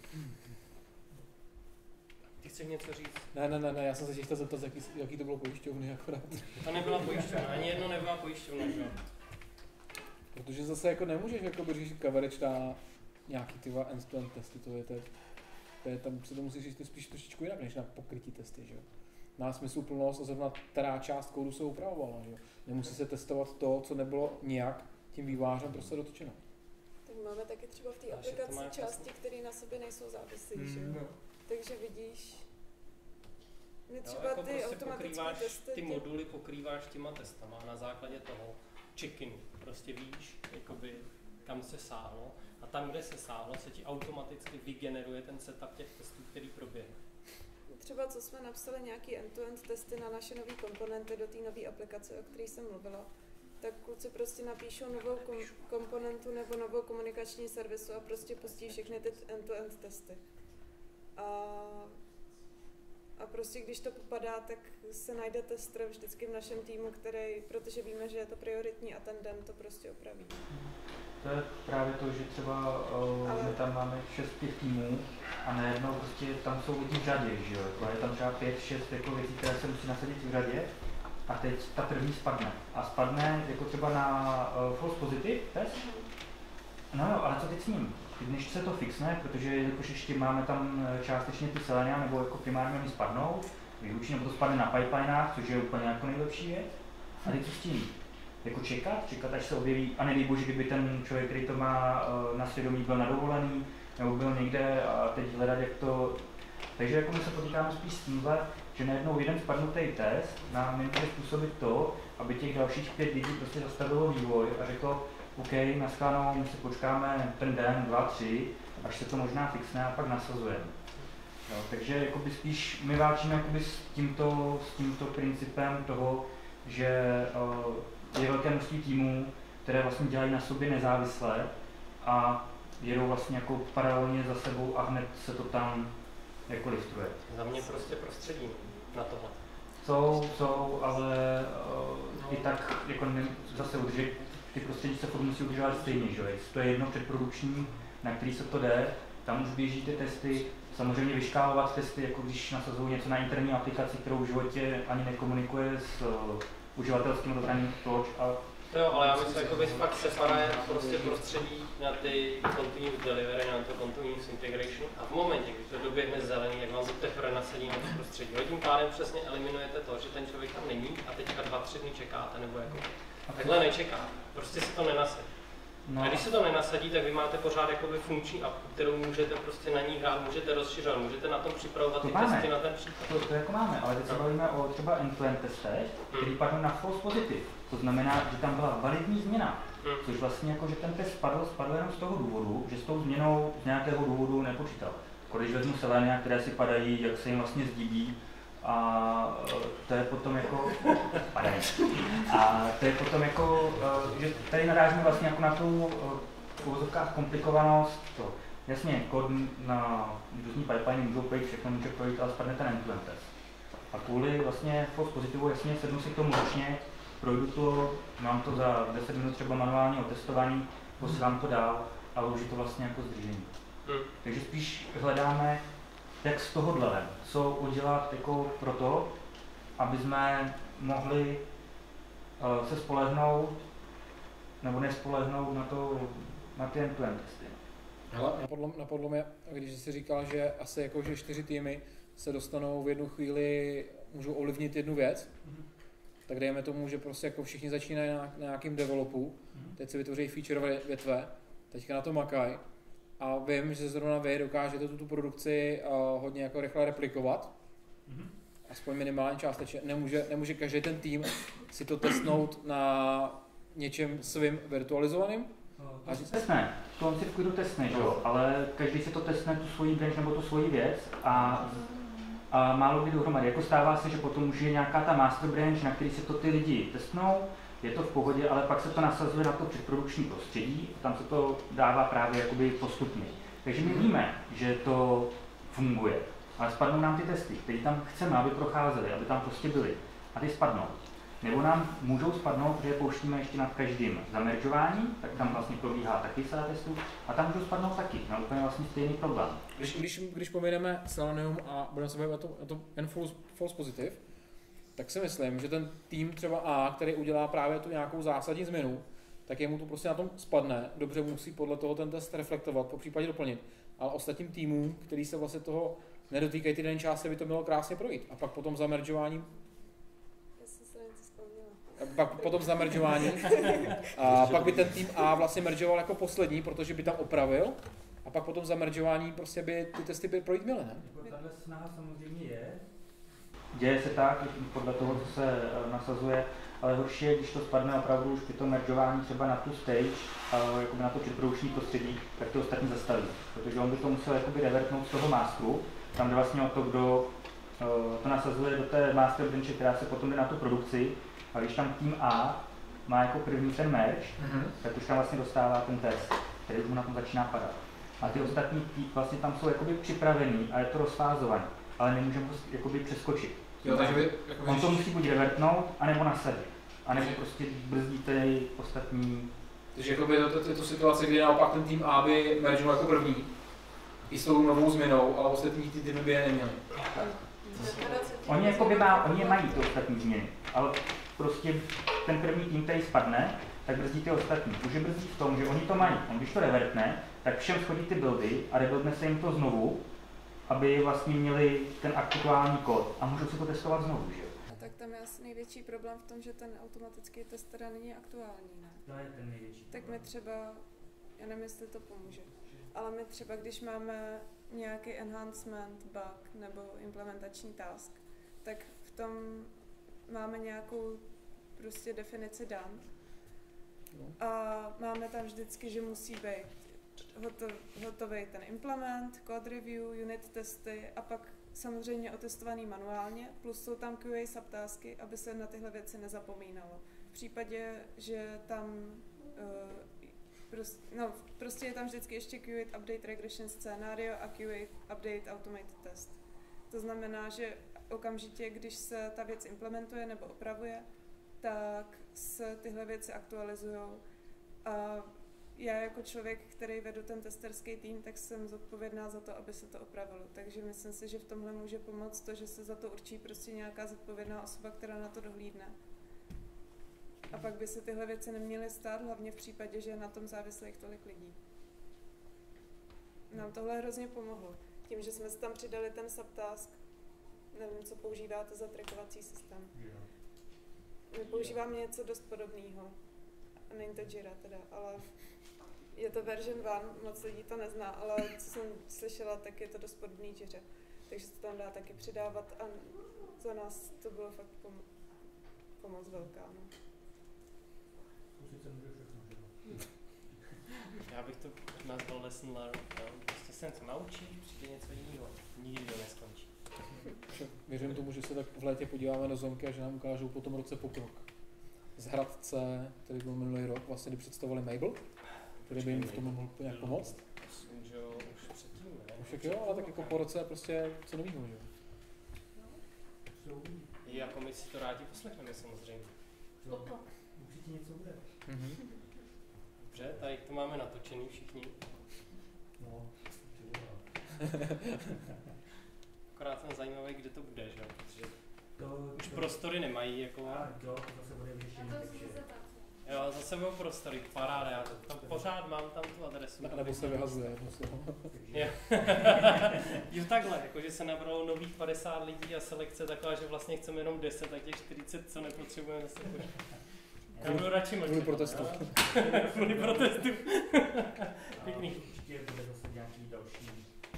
Ty chceš něco říct? Ne, já jsem se chtěl zeptat, jaký to bylo pojišťovny akorát. To nebyla pojišťovna, ani jedno nebyla pojišťovna, že jo? Protože zase jako nemůžeš jako řešit coverage na nějaký ty end-to-end testy, to je tam se to musíš říct spíš trošičku jinak, než na pokrytí testy, že jo? Má smysluplnost a zrovna která část kódu se upravovala, že jo? Nemusí se testovat to, co nebylo nijak tím vývojářem prostě dotčeno. Tak máme taky třeba v té aplikaci části, které na sobě nejsou závislé, že jo? Takže vidíš, my třeba jako ty prostě automatické testy... Ty moduly pokrýváš těma testama a na základě toho check-inu prostě víš, jakoby, kam se sáhlo a tam, kde se sáhlo, se ti automaticky vygeneruje ten setup těch testů, který proběhne. Třeba co jsme napsali nějaký end-to-end testy na naše nové komponenty do té nové aplikace, o které jsem mluvila, tak kluci prostě napíšou novou komponentu nebo novou komunikační servisu a prostě pustí všechny ty end-to-end testy. A prostě když to popadá, tak se najde tester vždycky v našem týmu, který, protože víme, že je to prioritní a ten den to prostě opraví. To je právě to, že třeba my tam máme 6 týmů a najednou prostě tam jsou lidi v řadě, že jo, jako je tam třeba 5-6 jako věcí, které se musí nasadit v řadě a teď ta první spadne. A spadne jako třeba na false positive test. No jo, ale co teď s ním? Než se to fixne, protože jakož ještě máme tam částečně ty selenia, nebo jako primárně oni spadnou, vyhučí, nebo to spadne na pipelinách, což je úplně jako nejlepší věc. A teď co s tím? Jako čekat, až se objeví, a nedej bože, kdyby ten člověk, který to má na svědomí, byl nadovolený, nebo byl někde a teď hledat, jak to... Takže jako my se potýkáme spíš s tímhle, že najednou jeden spadnutý test nám nemůže způsobit to, aby těch dalších 5 lidí prostě zastavilo vývoj a řeklo, OK, naschledanou, my si počkáme ten den, 2, 3, až se to možná fixne a pak nasazujeme. Takže jakoby spíš my válčíme jakoby s tímto principem toho, že je velké množství týmů, které vlastně dělají na sobě nezávisle a jedou vlastně jako paralelně za sebou a hned se to tam jako listruje. Za mě prostě prostředí na tohle. Jsou, ale i tak jako zase udržet, ty prostředí se furt musí udržovat stejně, že? To je jedno předprodukční, na který se to jde, tam už běží ty testy, samozřejmě vyškálovat testy, jako když nasazují něco na interní aplikaci, kterou v životě ani nekomunikuje s uživatelským odebráním ploč. Jo, ale já myslím, že fakt separuje prostě prostředí na ty continuous delivery, na to continuous integration a v momentě, kdy to doběhne zelený, jak vám to teprve nasadí na to prostředí. Tím pádem přesně eliminujete to, že ten člověk tam není a teďka 2-3 dny čekáte, nebo jako takhle nečeká. Prostě se to nenasadí. No. A když se to nenasadí, tak vy máte pořád jakoby funkční apku, kterou můžete prostě na ní hrát, můžete rozšiřovat, můžete na tom připravovat ty testy na ten příklad. To jako máme, ale teď se bavíme o třeba end-to-end testech, který padnou na false positive. To znamená, že tam byla validní změna, což vlastně jako, že ten test spadl jenom z toho důvodu, že s tou změnou z nějakého důvodu nepočítal. Když vezmu selenia, které si padají, jak se jim vlastně zdíbí, a to je potom jako, že tady narážíme vlastně jako na tu v uvozovkách komplikovanost, to jasně, kód na různý pipeline můžou projít, všechno může projít, ale spadne ten end-to-end test. A kvůli vlastně false positivu jasně sednu si k tomu ročně, projdu to, mám to za 10 minut třeba manuálního testování, posílám to dál a už je to vlastně jako zdržení. Takže spíš hledáme, jak z tohohle, co udělat jako proto, aby jsme mohli se spolehnout nebo nespolehnout na ty end-to-end testy. Hele, napadlo mě, když jsi říkal, že asi jako, že 4 týmy se dostanou v jednu chvíli, můžou ovlivnit jednu věc, tak dejme tomu, že prostě jako všichni začínají na nějakým developu, teď se vytvoří feature větve, teďka na to makají a vím, že zrovna vy dokážete tu produkci hodně jako rychle replikovat, aspoň minimálně částečně. Nemůže každý ten tým si to testnout na něčem svým virtualizovaným? To on si v klidu testne, jo, ale každý si to testne tu svoji branch nebo tu svoji věc a málo kdy dohromady. Jako stává se, že potom už je nějaká ta master branch, na který si to ty lidi testnou, je to v pohodě, ale pak se to nasazuje na to předprodukční prostředí, tam se to dává právě jakoby postupně. Takže my víme, že to funguje, ale spadnou nám ty testy, které tam chceme, aby procházely, aby tam prostě byly. A ty spadnou. Nebo nám můžou spadnout, protože pouštíme ještě nad každým zameržování, tak tam vlastně probíhá taky sada testů, a tam můžou spadnout taky, na úplně vlastně stejný problém. Když pomineme Selenium a budeme se bavit o tom false positive, tak si myslím, že ten tým třeba A, který udělá právě tu nějakou zásadní změnu, tak jemu to prostě na tom spadne, dobře musí podle toho ten test reflektovat, po případě doplnit. Ale ostatním týmům, který se vlastně toho nedotýkají ty den části, by to mělo krásně projít. A pak potom zameržování a pak by ten tým A vlastně meržoval jako poslední, protože by tam opravil a pak potom zameržování prostě by ty testy by projít měly, ne? Tahle snaha samozřejmě je. Děje se tak, podle toho, co se nasazuje, ale horší je, když to spadne opravdu už při tom meržování třeba na tu stage, jakoby na to předprodukční prostředí, tak to ostatní zastaví. Protože on by to musel jakoby revertnout z toho masteru, tam jde vlastně o to, kdo to nasazuje do té master branche, která se potom jde na tu produkci. A když tam tým A má jako první ten merge, tak už tam vlastně dostává ten test, který mu na tom začíná padat. A ty ostatní vlastně tam jsou jakoby připravený a je to rozfázovaný, ale nemůžeme to jakoby přeskočit. Jo, takže on to musí buď revertnout, anebo nasadit. A nebo prostě brzdíte ostatní. Takže jakoby je to situace, kdy naopak ten tým A by mergeoval jako první. i s tou novou změnou, ale ostatní ty týmy by je neměli. Oni je mají ty ostatní změny, ale prostě ten první tým, který spadne, tak brzdí ty ostatní. Už je brzdí v tom, že oni to mají. On když to revertne, tak všem schodí ty buildy a rebuildne se jim to znovu, aby vlastně měli ten aktuální kód a můžou si to testovat znovu, že jo? Tak tam je asi největší problém v tom, že ten automatický test teda není aktuální, ne? To je ten největší Tak my třeba, já nevím, jestli to pomůže, ale my třeba, když máme nějaký enhancement, bug nebo implementační task, tak v tom máme nějakou prostě definici done a máme tam vždycky, že musí být hotový ten implement, code review, unit testy a pak samozřejmě otestovaný manuálně, plus jsou tam QA subtasky, aby se na tyhle věci nezapomínalo. V případě, že tam prostě je tam vždycky ještě QA update regression scénario a QA update automated test. To znamená, že okamžitě, když se ta věc implementuje nebo opravuje, tak se tyhle věci aktualizujou. A já jako člověk, který vedu ten testerský tým, tak jsem zodpovědná za to, aby se to opravilo. Takže myslím si, že v tomhle může pomoct to, že se za to určí prostě nějaká zodpovědná osoba, která na to dohlídne. A pak by se tyhle věci neměly stát, hlavně v případě, že je na tom závislých tolik lidí. Nám tohle hrozně pomohlo. Tím, že jsme si tam přidali ten subtask, nevím, co používáte za trackovací systém. My používáme něco dost podobného. Není to Jira teda, ale je to version 1, moc lidí to nezná, ale co jsem slyšela, tak je to dost podobný Jiře. Takže se to tam dá taky přidávat a za nás to bylo fakt pomoc velká. No. Já bych to nazval lesson learned. Prostě se něco naučí, přijde něco jiného. Nikdy to neskončí. Věřím tomu, že se tak v létě podíváme do Zonky a že nám ukážou po tom roce pokrok. Z Hradce, který byl minulý rok, vlastně kdy představovali Mabel, který by jim v tom mohl nějak pomoct. Myslím, že jo, už předtím, ne? Už jak jo, ale tak jako po roce prostě co novýho, že jo? Jako my si to rádi poslechneme samozřejmě. Určitě něco bude. Dobře, tady to máme natočený všichni. No, Akorát jsem zajímavý, kde to bude, že jo? Protože už to prostory nemají, jako... to zase bude vyřešení. Jo, zase budou prostory, paráda, já tam pořád mám tam tu adresu. Nebo se vyhazuje. Jo, takhle, jakože se nabralo nových 50 lidí a selekce taková, že vlastně chceme jenom 10 a těch 40, co nepotřebujeme, zase pošli. Já budu radši mlčet. Kvůli protestu. Kvůli protestu. Pěkný. Určitě bude zase nějaký další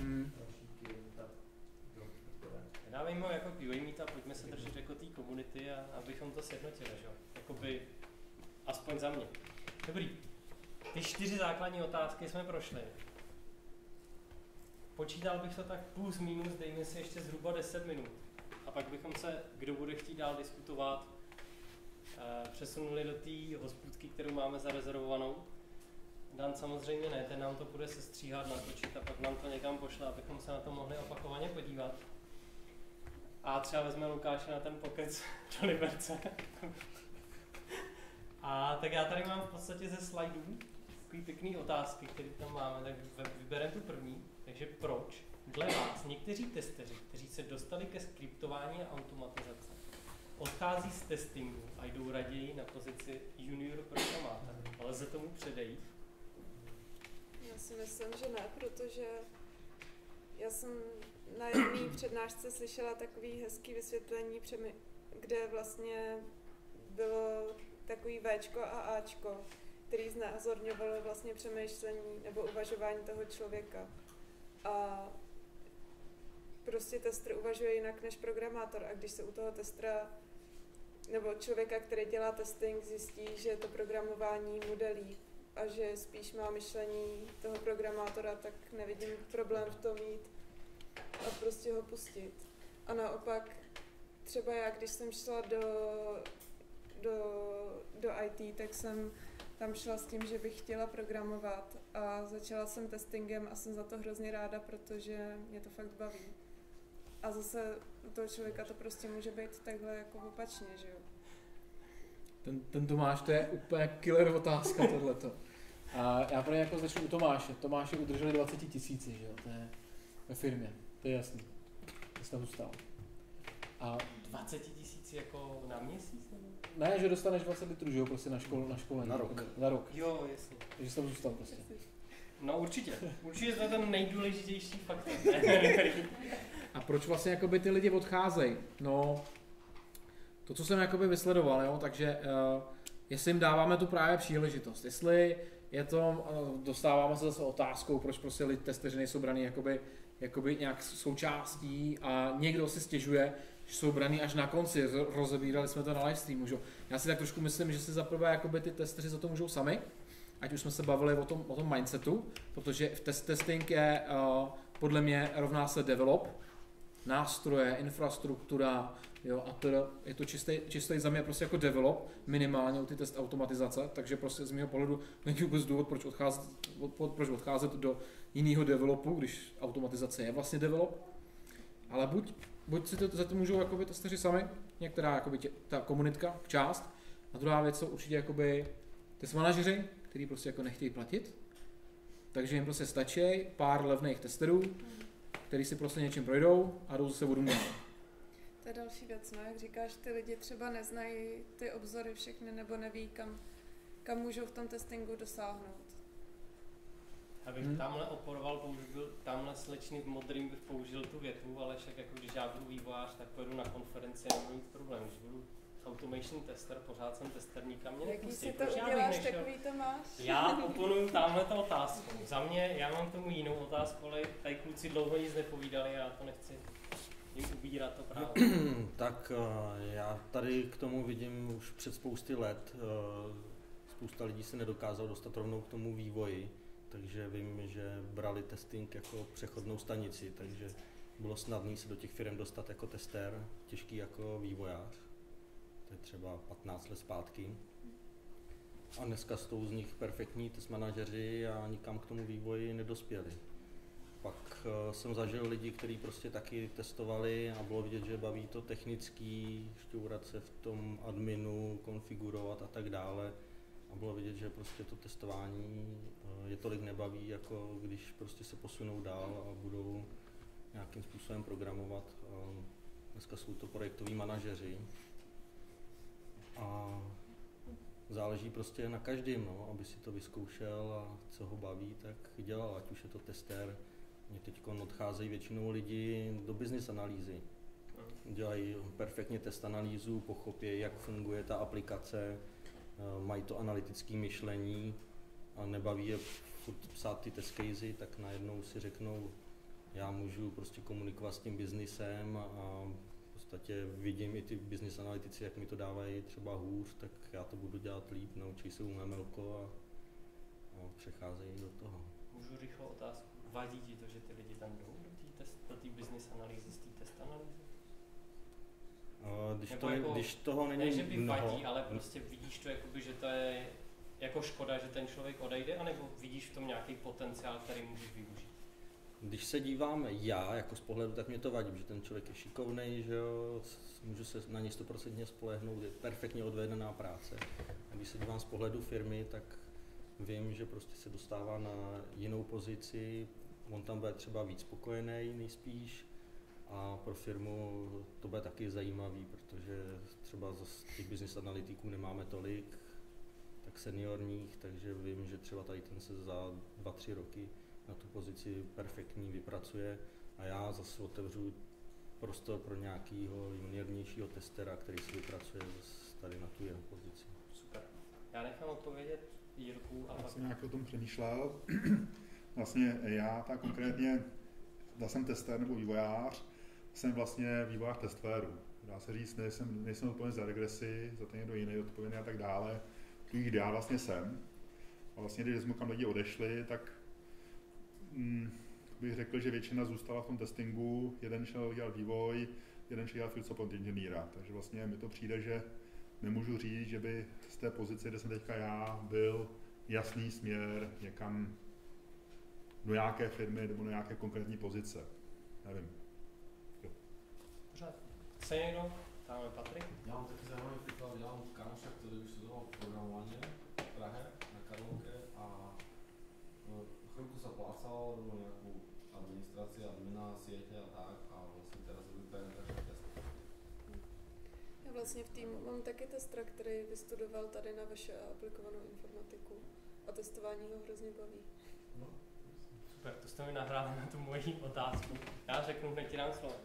Dávejme ho jako QA meetup, pojďme se držet jako té komunity a abychom to sjednotili, že jo? Jakoby, aspoň za mě. Dobrý. Ty 4 základní otázky jsme prošli. Počítal bych to tak plus minus, dejme si ještě zhruba 10 minut. A pak bychom se, kdo bude chtít dál diskutovat, přesunuli do té hospůdky, kterou máme zarezervovanou. Dan samozřejmě ne, ten nám to bude sestříhat, natočit a pak nám to někam pošle, abychom se na to mohli opakovaně podívat. A třeba vezme Lukáše na ten pokec do Liberce. A tak já tady mám v podstatě ze slajdů takový pěkný otázky, které tam máme, tak vybereme tu první. Takže proč dle vás někteří testeři, kteří se dostali ke skriptování a automatizaci, odchází z testingu a jdou raději na pozici junior programátora? Ale lze tomu předejít? Já si myslím, že ne, protože já jsem na jedné přednášce slyšela takový hezký vysvětlení, kde vlastně bylo takový Včko a Ačko, který znázorňovalo vlastně přemýšlení nebo uvažování toho člověka. A prostě tester uvažuje jinak než programátor a když se u toho testera nebo člověka, který dělá testing, zjistí, že to programování mu jde líp a že spíš má myšlení toho programátora, tak nevidím problém v tom jít a prostě ho pustit. A naopak třeba já, když jsem šla do IT, tak jsem tam šla s tím, že bych chtěla programovat a začala jsem testingem a jsem za to hrozně ráda, protože mě to fakt baví. A zase u toho člověka to prostě může být takhle jako opačně, že jo? Ten Tomáš, to je úplně killer otázka tohleto. A já pro ně jako začnu u Tomáše. Tomáše udrželi 20 000, že jo, to je ve firmě, to je jasný. To tam zůstal. A 20 000 jako na měsíc? Nebo? Ne, že dostaneš 20 litrů, že jo, prostě na školení. Na rok. Na rok. Jo, jasně. Takže jsi tam zůstal prostě. No určitě. Určitě to je ten nejdůležitější faktor. A proč vlastně jakoby ty lidi odcházejí? No, to, co jsem jakoby vysledoval, jo, takže jestli jim dáváme tu právě příležitost, jestli je to, dostáváme se zase otázkou, proč prostě lidi testeři nejsou braný jakoby nějak součástí a někdo si stěžuje, že jsou braný až na konci, rozebírali jsme to na livestreamu, že? Já si tak trošku myslím, že si zaprvé jakoby ty testeři za to můžou sami, ať už jsme se bavili o tom mindsetu, protože v testing je podle mě rovná se develop, nástroje, infrastruktura, jo, a teda je to čistý za mě prostě jako develop, minimálně u ty test automatizace, takže prostě z mého pohledu není vůbec důvod, proč odcházet do jiného developu, když automatizace je vlastně develop, ale buď si to za to můžou jakoby testeři sami, některá jakoby ta komunitka, část, a druhá věc jsou určitě jakoby test manažeři, který prostě jako nechtějí platit, takže jim prostě stačí pár levných testerů, který si prostě něčím projdou a jdou zase vodům dál. To je další věc, no, jak říkáš, ty lidi třeba neznají ty obzory všechny nebo neví, kam můžou v tom testingu dosáhnout. Abych tamhle oporoval, tamhle slečny v modrým bych použil tu větu, ale však jako když já budu vývojář, tak pojedu na konferenci a nebudu mít problém. Když budu automation tester, pořád jsem tester, nikam mě nepustí. Jaký si to uděláš, takový to máš? Já oponuju tamhle to otázku. Za mě, já mám tomu jinou otázku, ale tady kluci dlouho nic nepovídali a já to nechci jim ubírat to právo. Tak já tady k tomu vidím už před spousty let. Spousta lidí se nedokázalo dostat rovnou k tomu vývoji, takže vím, že brali testing jako přechodnou stanici, takže bylo snadné se do těch firm dostat jako tester, těžký jako vývojář. To je třeba 15 let zpátky. A dneska jsou z nich perfektní test manažeři a nikam k tomu vývoji nedospěli. Pak jsem zažil lidi, kteří prostě taky testovali a bylo vidět, že baví to technický, šťourat se v tom adminu, konfigurovat a tak dále. A bylo vidět, že prostě to testování je tolik nebaví, jako když prostě se posunou dál a budou nějakým způsobem programovat. Dneska jsou to projektoví manažeři. A záleží prostě na každém, no, aby si to vyzkoušel a co ho baví, tak dělal, ať už je to tester. Mě teď odcházejí většinou lidi do business analýzy. Dělají perfektně test analýzu, pochopí, jak funguje ta aplikace, mají to analytické myšlení a nebaví je furt psát ty test casey, tak najednou si řeknou, já můžu prostě komunikovat s tím biznisem a v podstatě vidím i ty business analytici, jak mi to dávají třeba hůř, tak já to budu dělat líp, naučí se MLko a přecházejí do toho. Můžu rychlou otázku. Vadí ti to, že ty lidi tam jdou do té business analýzy, z té test analýzy? Když toho není ne, že by mnoho. Vadí, ale prostě vidíš to, jakoby, že to je jako škoda, že ten člověk odejde, anebo vidíš v tom nějaký potenciál, který můžeš využít? Když se dívám já jako z pohledu, tak mě to vadí, že ten člověk je šikovnej, že jo, můžu se na něj 100% spolehnout, je perfektně odvedená práce. A když se dívám z pohledu firmy, tak vím, že prostě se dostává na jinou pozici, on tam bude třeba víc spokojený nejspíš a pro firmu to bude taky zajímavý, protože třeba z těch business analytiků nemáme tolik, tak seniorních, takže vím, že třeba tady ten se za 2-3 roky na tu pozici perfektní vypracuje a já zase otevřu prostor pro nějakého juniornějšího testera, který si vypracuje tady na tu jeho pozici. Super. Já nechám odpovědět Jirku a já jsem nějak o tom přemýšlel. Vlastně já tak konkrétně, já jsem tester nebo vývojář, jsem vlastně vývojář testwaru. Dá se říct, nejsem úplně za regresi, za to někdo jiný odpovědný a tak dále. Když já vlastně jsem. A vlastně, když jsme kam lidi odešli, tak bych řekl, že většina zůstala v tom testingu, jeden šel dělat vývoj, jeden šel dělat field support inženýra. Takže vlastně mi to přijde, že nemůžu říct, že by z té pozice, kde jsem teďka já, byl jasný směr někam do nějaké firmy nebo do nějaké konkrétní pozice. Nevím. Pořád. Chce někdo? Dáme Patrik? Já mám taky zajímavý příklad, já mám kámoša, který už studoval programování v Prahe na Karlovke a napsal, rovnou nějakou administraci, admina, sítě a tak a vlastně teraz vypadá nějaký test. Já vlastně v týmu mám taky testera, který vystudoval tady na vaše aplikovanou informatiku a testování ho hrozně baví. No, super, to jste mi nahráli na tu moji otázku. Já řeknu, hned ti dám slovo.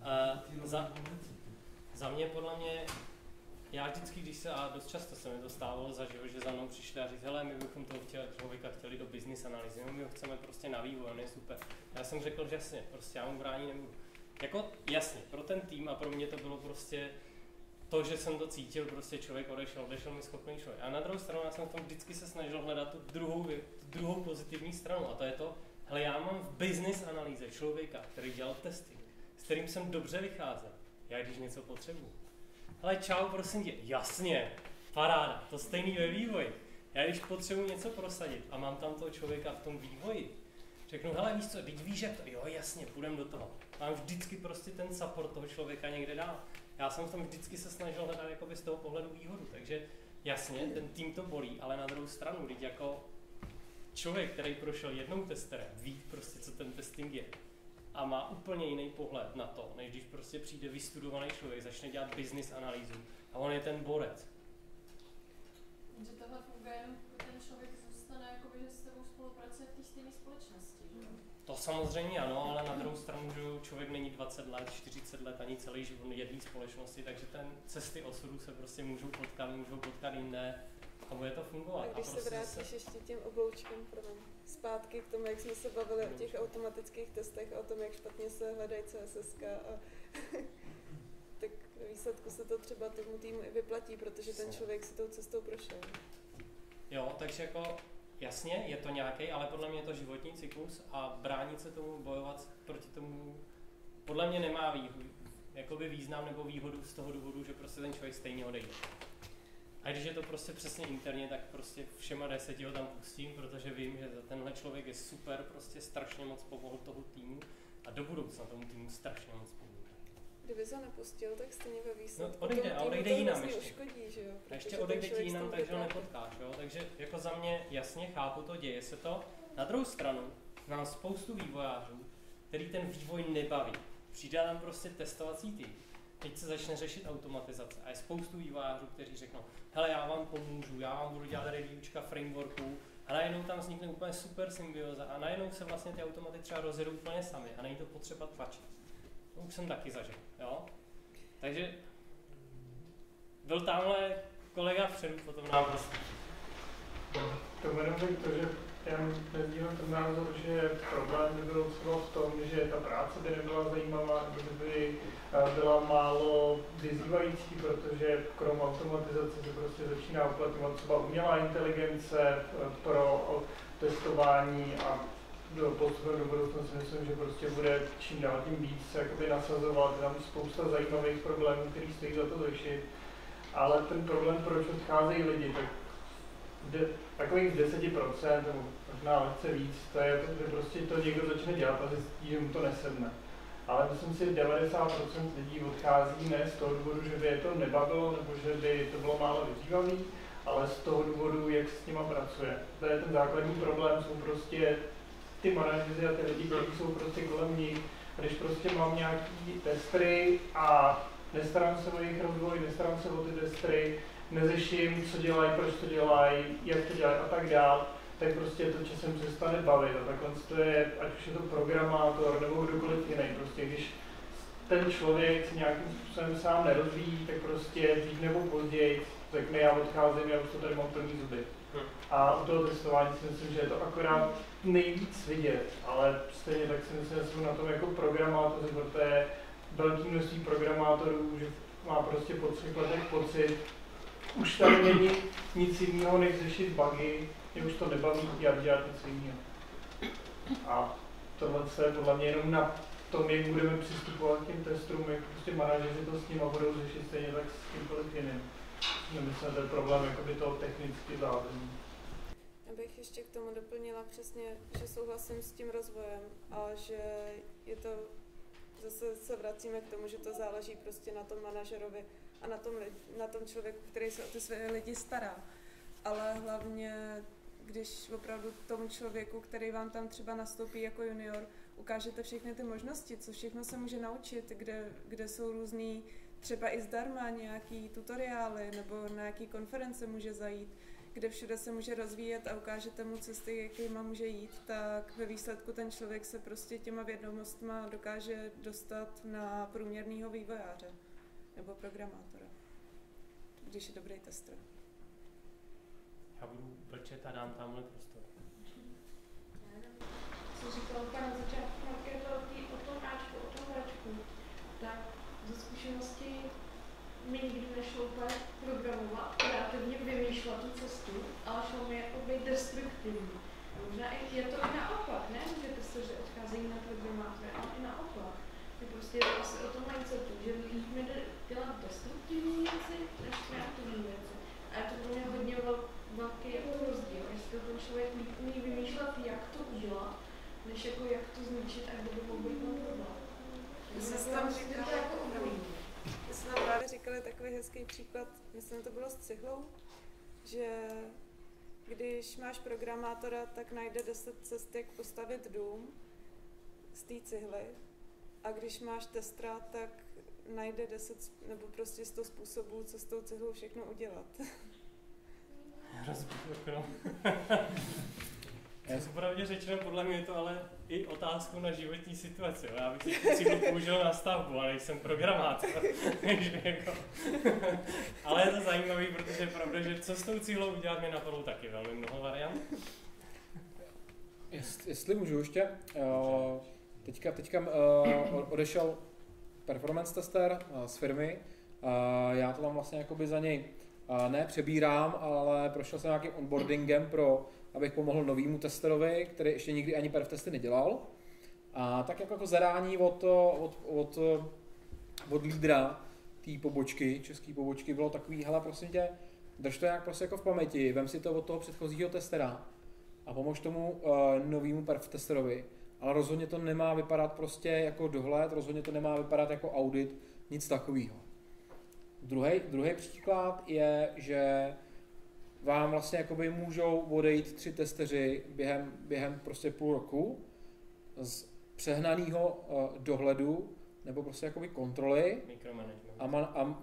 Za mě, podle mě, já vždycky, když se, a dost často se mi to stávalo za život, že za mnou přišli a říct, hele, my bychom toho člověka chtěli do business analýzy, my ho chceme prostě na vývoj, on je super. Já jsem řekl, že jasně, prostě já mu bránit nebudu. Jako jasně, pro ten tým a pro mě to bylo prostě to, že jsem to cítil, prostě člověk odešel mi schopný člověk. A na druhou stranu já jsem v tom vždycky se snažil hledat tu druhou pozitivní stranu a to je to, hele, já mám v business analýze člověka, který dělal testy, s kterým jsem dobře vycházel, já když něco potřebuji. Hele, čau, prosím tě, jasně, paráda, to stejný ve vývoji. Já když potřebuji něco prosadit a mám tam toho člověka v tom vývoji, řeknu, hele, víš co, teď víš, jak to, jo, jasně, půjdem do toho. Mám vždycky prostě ten support toho člověka někde dál. Já jsem v tom vždycky se snažil hledat jakoby z toho pohledu výhodu, takže jasně, ten tým to bolí, ale na druhou stranu, teď jako člověk, který prošel jednou testerem, ví prostě, co ten testing je a má úplně jiný pohled na to, než když prostě přijde vystudovaný člověk, začne dělat business analýzu a on je ten borec. Že tohle funguje jenom, ten člověk zůstane, jakoby, že s tebou spolupracuje v té stejné společnosti. To samozřejmě ano, ale na druhou stranu, že člověk není 20 let, 40 let, ani celý život jedné společnosti, takže ten cesty osudu se prostě můžou potkat jiné a bude to fungovat. A když se vrátíš ještě těm obloučkám, zpátky k tomu, jak jsme se bavili o těch automatických testech a o tom, jak špatně se hledají CSS tak ve výsledku se to třeba tomu týmu i vyplatí, protože ten člověk si tou cestou prošel. Jo, takže jako jasně, je to nějaký, ale podle mě je to životní cyklus a bránit se tomu, bojovat proti tomu, podle mě nemá jakoby význam nebo výhodu z toho důvodu, že prostě ten člověk stejně odejde. A když je to prostě přesně interně, tak prostě všema 10 ho tam pustím, protože vím, že tenhle člověk je super, prostě strašně moc pomohl toho týmu a do budoucna tomu týmu strašně moc pomůže. Kdyby se nepustil, tak stejně ve výsledku odejde jinam ještě. Uškodí, že jo? A ještě odejde ti jinam, takže ho nepotkáš, jo? Takže jako za mě jasně chápu to, děje se to. Na druhou stranu mám spoustu vývojářů, který ten vývoj nebaví. Přijde tam prostě testovací tým. Teď se začne řešit automatizace a je spoustu vývojářů, kteří řeknou, hele, já vám pomůžu, já vám budu dělat reviewčka frameworků a najednou tam vznikne úplně super symbioza a najednou se vlastně ty automaty třeba rozjedou úplně sami a není to potřeba tlačit. To už jsem taky zažil, jo? Takže byl tamhle kolega vpředu, potom nám prostě. To jenom to, že já nezdílím ten názor, že problém by byl třeba v tom, že ta práce by nebyla zajímavá, nebo by byla málo vyzývající, protože krom automatizace se prostě začíná uplatňovat třeba umělá inteligence pro testování a do budoucna si myslím, že prostě bude čím dál tím víc jakoby nasazovat, tam spousta zajímavých problémů, který stojí za to řešit, ale ten problém, proč odcházejí lidi, tak takových 10%, nebo možná lehce víc, to je to, že prostě to někdo začne dělat a zjistí, že mu to nesedne. Ale myslím si, 90% lidí odchází ne z toho důvodu, že by je to nebavilo, nebo že by to bylo málo vyzývavý, ale z toho důvodu, jak s nima pracuje. To je ten základní problém, jsou prostě ty manažeři a ty lidi, kteří jsou prostě kolem nich. Když prostě mám nějaký testery a nestarám se o jejich rozvoj, nestarám se o ty testery, neřeším, co dělají, proč to dělají, jak to dělají a tak dál, tak prostě to časem přestane bavit. A takhle to je, ať už je to programátor nebo kdokoliv jiný. Prostě když ten člověk se nějakým způsobem sám nerozvíjí, tak prostě dřív nebo později řekne, já odcházím, já už to tady mám plný zuby. A u toho testování si myslím, že je to akorát nejvíc vidět, ale stejně tak si myslím, že jsme na tom jako programátoři, protože velké množství programátorů, že má prostě po 3 letech pocit, už tady není nic jiného, než řešit bugy, mě už to nebaví dělat nic jiného. A tohle je podle mě jenom na tom, jak budeme přistupovat k těm testům, jak prostě manažeři to s nimi budou řešit stejně tak s kýmkoliv jiným. Nemyslím, že to je problém jakoby toho technicky zázemí. Abych ještě k tomu doplnila přesně, že souhlasím s tím rozvojem a že je to, zase se vracíme k tomu, že to záleží prostě na tom manažerovi a na tom člověku, který se o ty své lidi stará. Ale hlavně, když opravdu tomu člověku, který vám tam třeba nastoupí jako junior, ukážete všechny ty možnosti, co všechno se může naučit, kde jsou různý, třeba i zdarma nějaký tutoriály, nebo na nějaký konference může zajít, kde všude se může rozvíjet a ukážete mu cesty, jakýma může jít, tak ve výsledku ten člověk se prostě těma vědomostma dokáže dostat na průměrného vývojáře nebo programátora, když je dobrý tester. Já budu mlčet a dám tamhle prostor. Co říkal na začátku, je to o tom Ačku, o tom Ačku, tak ze zkušenosti mi nikdy nešlo úplně programovat, kreativně vymýšlet tu cestu, ale šlo mi jako být destruktivní. Možná je to i naopak, ne? Že testeři odcházejí na programátory, ale i naopak. Je prostě asi o tom mindsetu, že líp mi jde dělat destruktivní věci, než kreativní věci. A je to pro mě hodně velký jako rozdíl, jestli ten člověk umí vymýšlet, jak to udělat, než jako jak to zničit a kdo by mohl být ten problém. Já jsem tam právě říkali takový hezký příklad, myslím, to bylo s cihlou, že když máš programátora, tak najde 10 cest, jak postavit dům z té cihly, a když máš testera, tak najde 10 nebo prostě 100 způsobů, co s tou cihlou všechno udělat. Rozbít okno. Popravdě řečeno, podle mě je to ale i otázku na životní situaci. Já bych si tu cihlu použil na stavbu, ale nejsem programátor. Ale je to zajímavý, protože je pravda, že co s tou cihlou udělat, mě napadlo taky velmi mnoho variant. Jestli můžu ještě, teďka odešel performance tester z firmy, já to tam vlastně jakoby za něj ne přebírám, ale prošel jsem nějakým onboardingem abych pomohl novýmu testerovi, který ještě nikdy ani perf testy nedělal. A tak jako zadání od lídra té pobočky, české pobočky, bylo takový, hele, prosím tě, drž to nějak prostě jako v paměti, vem si to od toho předchozího testera a pomož tomu novýmu perf testerovi. Ale rozhodně to nemá vypadat prostě jako dohled, rozhodně to nemá vypadat jako audit, nic takového. Druhý příklad je, že vám vlastně jakoby můžou odejít 3 testeři během prostě půl roku z přehnaného dohledu nebo prostě jakoby kontroly a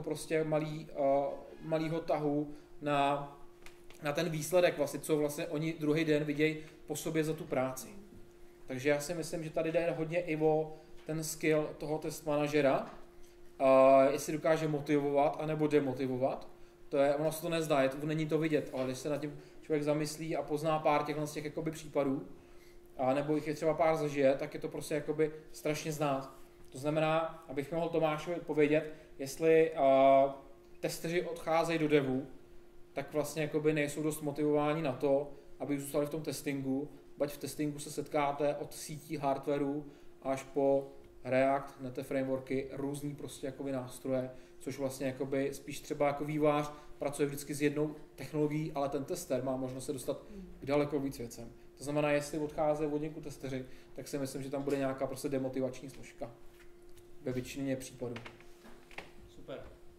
malýho tahu na ten výsledek vlastně, co vlastně oni druhý den vidějí po sobě za tu práci. Takže já si myslím, že tady jde hodně i o ten skill toho test manažera, jestli dokáže motivovat anebo demotivovat. Ono se to nezdá, není to vidět, ale když se nad tím člověk zamyslí a pozná pár těch jakoby případů, a nebo jich je třeba pár zažije, tak je to prostě jakoby strašně znát. To znamená, abych mohl Tomášovi povědět, jestli testeři odcházejí do devu, tak vlastně jakoby nejsou dost motivováni na to, aby zůstali v tom testingu, bať v testingu se setkáte od sítí hardwareu až po React, Nete frameworky, různý prostě jakoby nástroje, což vlastně jakoby spíš třeba jako vývojář pracuje vždycky s jednou technologií, ale ten tester má možnost se dostat k daleko víc věcem. To znamená, jestli odcházejí od někud testeři, tak si myslím, že tam bude nějaká prostě demotivační složka ve většině případů. Super.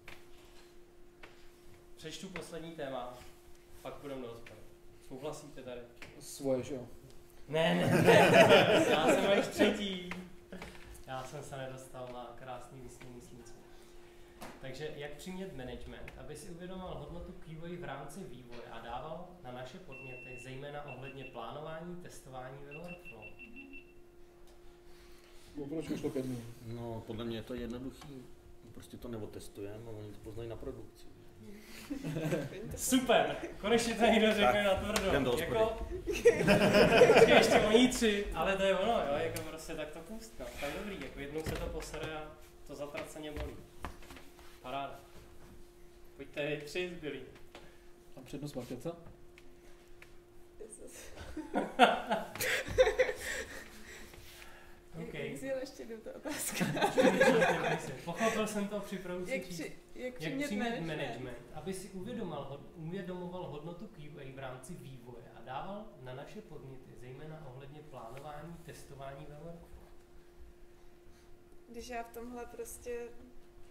Přečtu poslední téma, pak budeme do hospody. Souhlasíte tady? Svoje, že jo? Ne. Já jsem až třetí. Já jsem se nedostal na krásný vysněný slunce. Takže jak přimět management, aby si uvědomoval hodnotu QA v rámci vývoje a dával na naše podněty, zejména ohledně plánování, testování ve workflow? Proč už to ke mně? No, podle mě je to jednoduchý. Prostě to neotestujeme a oni to poznají na produkci. Super, konečně to někdo řekne na tvrdo. Jako, ještě oni 3, ale to je ono, jo, jako prostě tak to pust, no. Tak dobrý, jako jednou se to posere a to zatraceně bolí. Paráda. Pojďte vy 3 zbylí. Mám přednost Markéta? Okay. Jak zjela ještě do toho otázka? Pochopil jsem to, připravu si číst. Jak přimět management, aby si uvědomoval hodnotu QA v rámci vývoje a dával na naše podněty, zejména ohledně plánování, testování ve workflow. Když já v tomhle prostě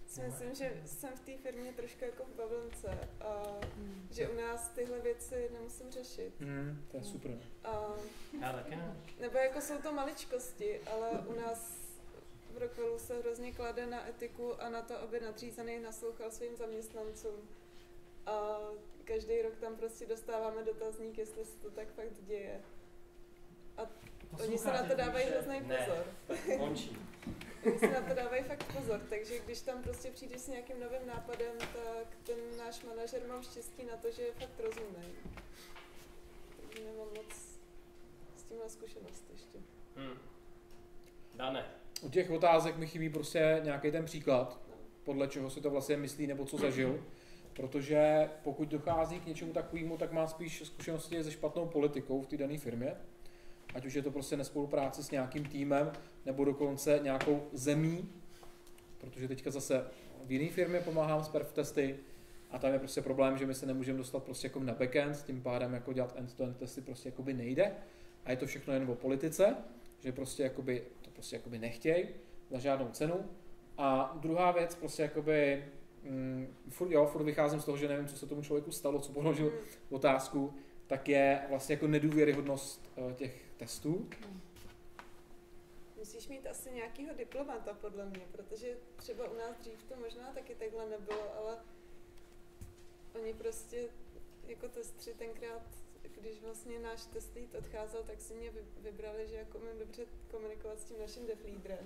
si myslím, že jsem v té firmě trošku jako v bavlnce a že u nás tyhle věci nemusím řešit. To je super. Já taky ne. Nebo jako jsou to maličkosti, ale u nás v Rockwellu se hrozně klade na etiku a na to, aby nadřízený naslouchal svým zaměstnancům. A každý rok tam prostě dostáváme dotazník, jestli se to tak fakt děje. A oni se na to dávají hrozný pozor. Oni se na to dávají fakt pozor, takže když tam prostě přijdeš s nějakým novým nápadem, tak ten náš manažer mám štěstí na to, že je fakt rozumný. Takže nemám moc s tímhle zkušenost ještě. Dane. U těch otázek mi chybí prostě nějaký ten příklad, podle čeho si to vlastně myslí nebo co zažil. Protože pokud dochází k něčemu takovému, tak má spíš zkušenosti se špatnou politikou v té dané firmě. Ať už je to prostě nespolupráce s nějakým týmem, nebo dokonce nějakou zemí. Protože teďka zase v jiné firmě pomáhám s perf testy a tam je prostě problém, že my se nemůžeme dostat prostě jako na backend, tím pádem jako dělat end-to-end testy prostě jakoby nejde. A je to všechno jen o politice, že prostě jakoby, to prostě jakoby nechtějí za žádnou cenu. A druhá věc prostě jakoby furt vycházím z toho, že nevím, co se tomu člověku stalo, co položil otázku, tak je vlastně jako nedůvěryhodnost těch testů. Musíš mít asi nějakýho diplomata, podle mě, protože třeba u nás dřív to možná taky takhle nebylo, ale oni prostě jako testři tenkrát, když vlastně náš test lead odcházel, tak si mě vybrali, že jako umím dobře komunikovat s tím naším dev leaderem.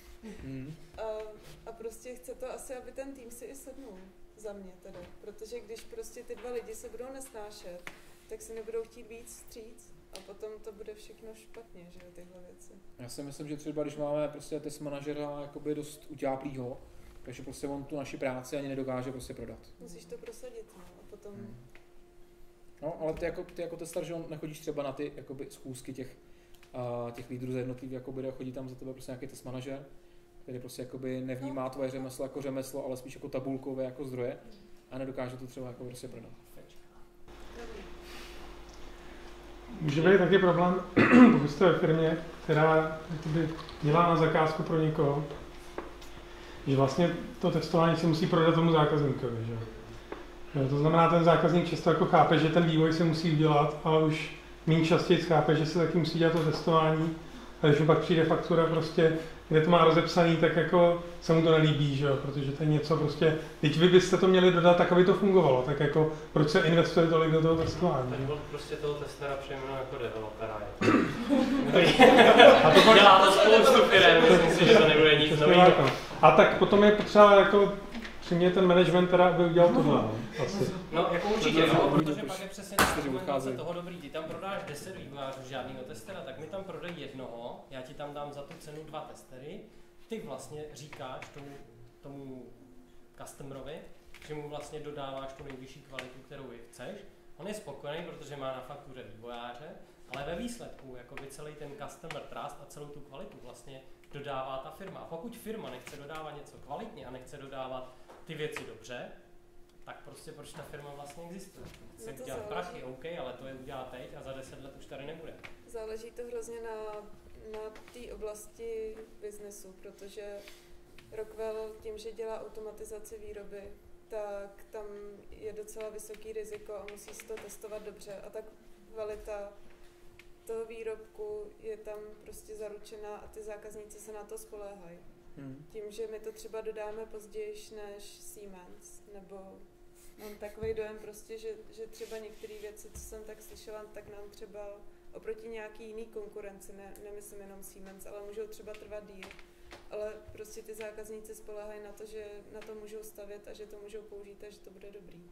A prostě chce to asi, aby ten tým si i sednul za mě teda, protože když prostě ty dva lidi se budou nesnášet, tak si nebudou chtít víc vstříc a potom to bude všechno špatně, že tyhle věci. Já si myslím, že třeba když máme prostě test manažera jakoby dost utáplýho, takže prostě on tu naši práci ani nedokáže prostě prodat. Musíš to prosadit, no, a potom... No, ale ty jako testar, že on nechodíš třeba na ty jakoby schůzky těch lídrů za jednotlivý, jakoby chodí tam za tebe prostě nějaký test manažer, který prostě jakoby nevnímá tvoje řemeslo jako řemeslo, ale spíš jako tabulkové jako zdroje a nedokáže to třeba jako prostě prodat. Může být taky problém, pokud jste ve firmě, která dělá na zakázku pro někoho, že vlastně to testování si musí prodat tomu zákazníkovi. Že? To znamená, ten zákazník často jako chápe, že ten vývoj se musí udělat, ale už méně častěji chápe, že se taky musí dělat to testování. A když mu pak přijde faktura, prostě, kde to má rozepsaný, tak jako se mu to nelíbí, že jo? Protože to je něco prostě, teď vy byste to měli dodat tak, aby to fungovalo, tak jako proč se investuje tolik do toho testování? Tak byl prostě toho testera přejmenuje jako developera. A to pak... Dělá to spoustu firem, myslím si, že to nebude nic nového. A tak potom je potřeba jako přimět ten management, teda, aby udělal tohle. No, jako určitě, no, protože pak je přesně argumentace toho dobrý. Ty tam prodáš 10 vývojářů žádnýho testera, tak mi tam prodej jednoho, já ti tam dám za tu cenu 2 testery, ty vlastně říkáš tomu customerovi, že mu vlastně dodáváš tu nejvyšší kvalitu, kterou chceš. On je spokojený, protože má na faktuře vývojáře, ale ve výsledku jakoby celý ten customer trust a celou tu kvalitu vlastně dodává ta firma. A pokud firma nechce dodávat něco kvalitně a nechce dodávat ty věci dobře, tak prostě proč ta firma vlastně existuje? Chce dělat prachy, OK, ale to je udělá teď a za 10 let už tady nebude. Záleží to hrozně na té oblasti biznesu, protože Rockwell tím, že dělá automatizaci výroby, tak tam je docela vysoký riziko a musí se to testovat dobře a tak kvalita toho výrobku je tam prostě zaručená a ty zákazníci se na to spoléhají. Tím, že my to třeba dodáme později než Siemens, nebo mám takový dojem prostě, že třeba některé věci, co jsem tak slyšela, tak nám třeba oproti nějaký jiný konkurenci, nemyslím jenom Siemens, ale můžou třeba trvat díl. Ale prostě ty zákazníci spoléhají na to, že na to můžou stavět a že to můžou použít a že to bude dobrý.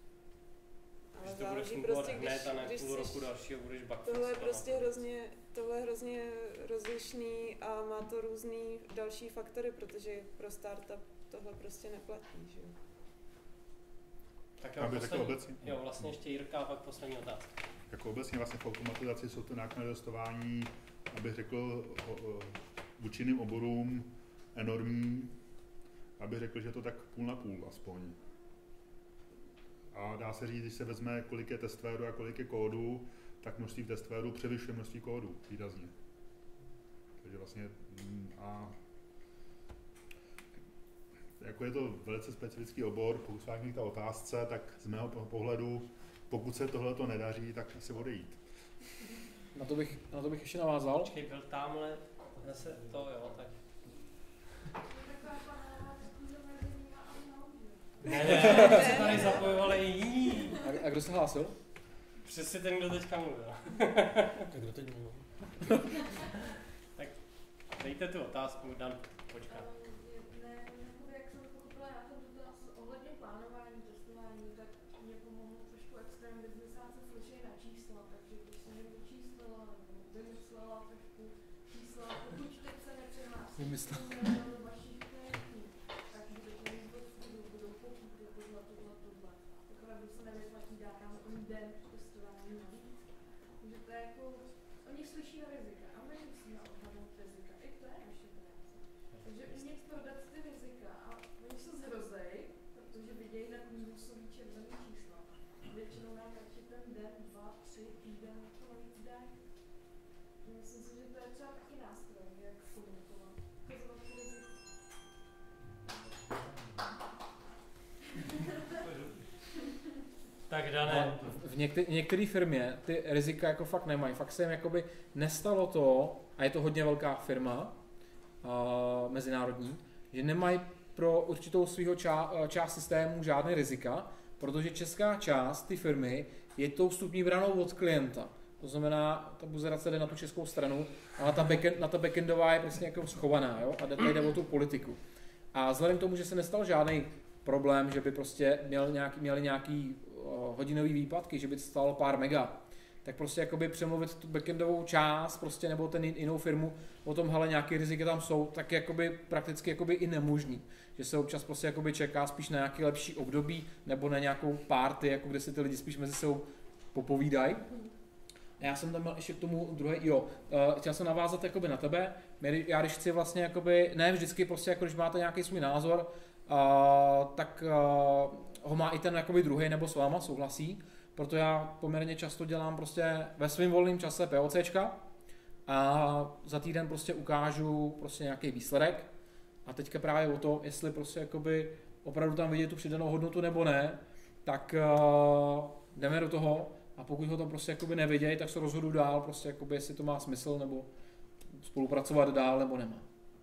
Ale záleží prostě, když půl roku dalšího budeš backfix. Tohle je hrozně rozlišný a má to různý další faktory, protože pro startup tohle prostě neplatí, že jo. Tak jo, vlastně ještě Jirka a pak poslední otázka. Jako obecně vlastně v automatizaci jsou to náklady testování, abych řekl, vůči jiným oborům enormní, abych řekl, že to tak půl na půl aspoň. A dá se říct, když se vezme, kolik je testvéru a kolik je kódu, tak množství testvéru převyšuje množství kódu výrazně. Takže vlastně jako je to velice specifický obor, pokud se vám k té otázce, tak z mého pohledu, pokud se tohleto nedaří, tak asi odejít. Na to bych ještě navázal. Počkej, byl tamhle, zase to jo, tak. Ne, se tady zapojovali i jiní. A kdo se hlásil? Přesně ten, kdo teďka mluvil. Tak kdo teď mluvil? Tak dejte tu otázku, Dan, počká. Jak jsem pochopila, já jsem dotaz ohledně plánování, testování, tak mě pomohlo trošku extrém business, já se slyším na čísla, takže když jsem jim vyčíslila, nebo vymyslela trošku čísla, pokud teď se nepřehlásí do vašich klientů, tak budete mít budou pokuty, tohle. Opravdu se nevyplatí dát nám den testování navíc. Takže to je jako, oni slyší na rizika a my musíme odhadnout rizika. I to je naše práce. Takže umět prodat ty rizika a oni se zrozej, protože vidějí na minusový červený čísla. Většinou nám radši ten den, 2, 3 týden to navíc dají. Myslím si, že to je třeba taky nástroj, jak komunikovat. To je riziko. Tak Dané. V některé firmě ty rizika jako fakt nemají. Fakt se jim jakoby nestalo to, a je to hodně velká firma, mezinárodní, že nemají pro určitou svýho část systému žádné rizika, protože česká část ty firmy je tou vstupní branou od klienta. To znamená, ta buzerace jde na tu českou stranu, ale ta backendová je prostě jako schovaná, jo? A tady jde o tu politiku. A vzhledem k tomu, že se nestal žádný problém, že by prostě měli nějaký hodinový výpadky, že by to stálo pár mega, tak prostě jakoby přemluvit tu backendovou část prostě, nebo ten jinou firmu o tom, hele, nějaké rizika tam jsou, tak jakoby prakticky jakoby i nemožný. Že se občas prostě jakoby čeká spíš na nějaké lepší období nebo na nějakou party, jako kde si ty lidi spíš mezi sebou popovídají. Já jsem tam měl ještě k tomu druhé, chtěl jsem navázat jakoby na tebe. Já když chci vlastně jakoby, ne vždycky prostě jako když máte nějaký svůj názor, tak ho má i ten jakoby druhý nebo s váma souhlasí. Proto já poměrně často dělám prostě ve svém volném čase POCčka a za týden prostě ukážu prostě nějaký výsledek. A teďka právě o to, jestli prostě jakoby opravdu tam vidět tu přidanou hodnotu nebo ne, tak jdeme do toho a pokud ho tam prostě jakoby nevidějí, tak se rozhodu dál, prostě jakoby jestli to má smysl nebo spolupracovat dál nebo nemá.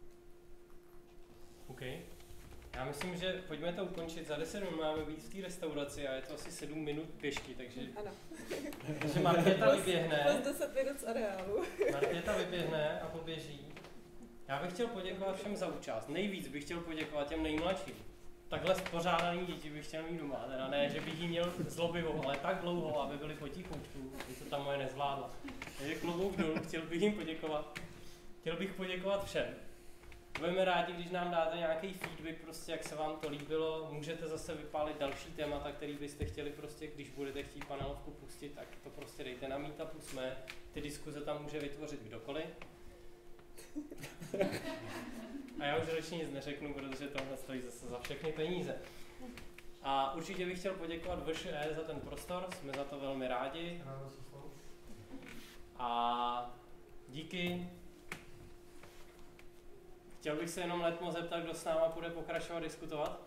OK. Já myslím, že pojďme to ukončit. Za 10 minut máme být v té restauraci a je to asi 7 minut pěšky, takže... Ano. Takže Markéta vyběhne. Plus 10 minut z areálu. Markéta vyběhne a poběží. Já bych chtěl poděkovat všem za účast. Nejvíc bych chtěl poděkovat těm nejmladším. Takhle spořádaný děti bych chtěl mít doma. Teda ne, že bych jí měl zlobivou, ale tak dlouho, aby byli potichoučku, aby to ta moje nezvládla. Takže klobouk dolů, chtěl bych jim poděkovat. Chtěl bych poděkovat všem. Budeme rádi, když nám dáte nějaký feedback, prostě jak se vám to líbilo. Můžete zase vypálit další témata, který byste chtěli prostě, když budete chtít panelovku pustit, tak to prostě dejte na meetupu, jsme. Ty diskuze tam může vytvořit kdokoliv. A já už radši nic neřeknu, protože tohle stojí zase za všechny peníze. A určitě bych chtěl poděkovat VŠE za ten prostor, jsme za to velmi rádi. A díky. Chtěl bych se jenom letmo zeptat, kdo s náma bude pokračovat diskutovat?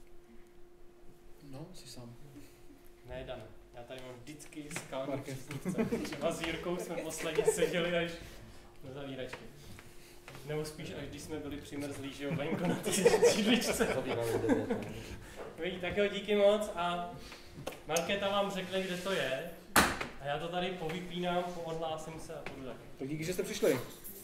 No, jsi sám. Ne, Dan. Já tady mám vždycky skalku příznivce. Třeba s Jirkou jsme posledně seděli až do zavíračky. Nebo spíš, až když jsme byli přimrzlí, že jo, venku na té židličce. Tak jo, díky moc a Markéta vám řekne, kde to je. A já to tady povypínám, poodhlásím se a půjdu taky. Tak díky, že jste přišli.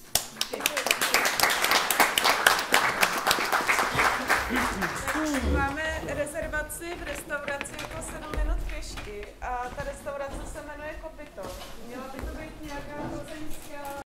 Máme rezervaci v restauraci jako 7 minut pěšky a ta restaurace se jmenuje Kopyto. Měla by to být nějaká plzeňská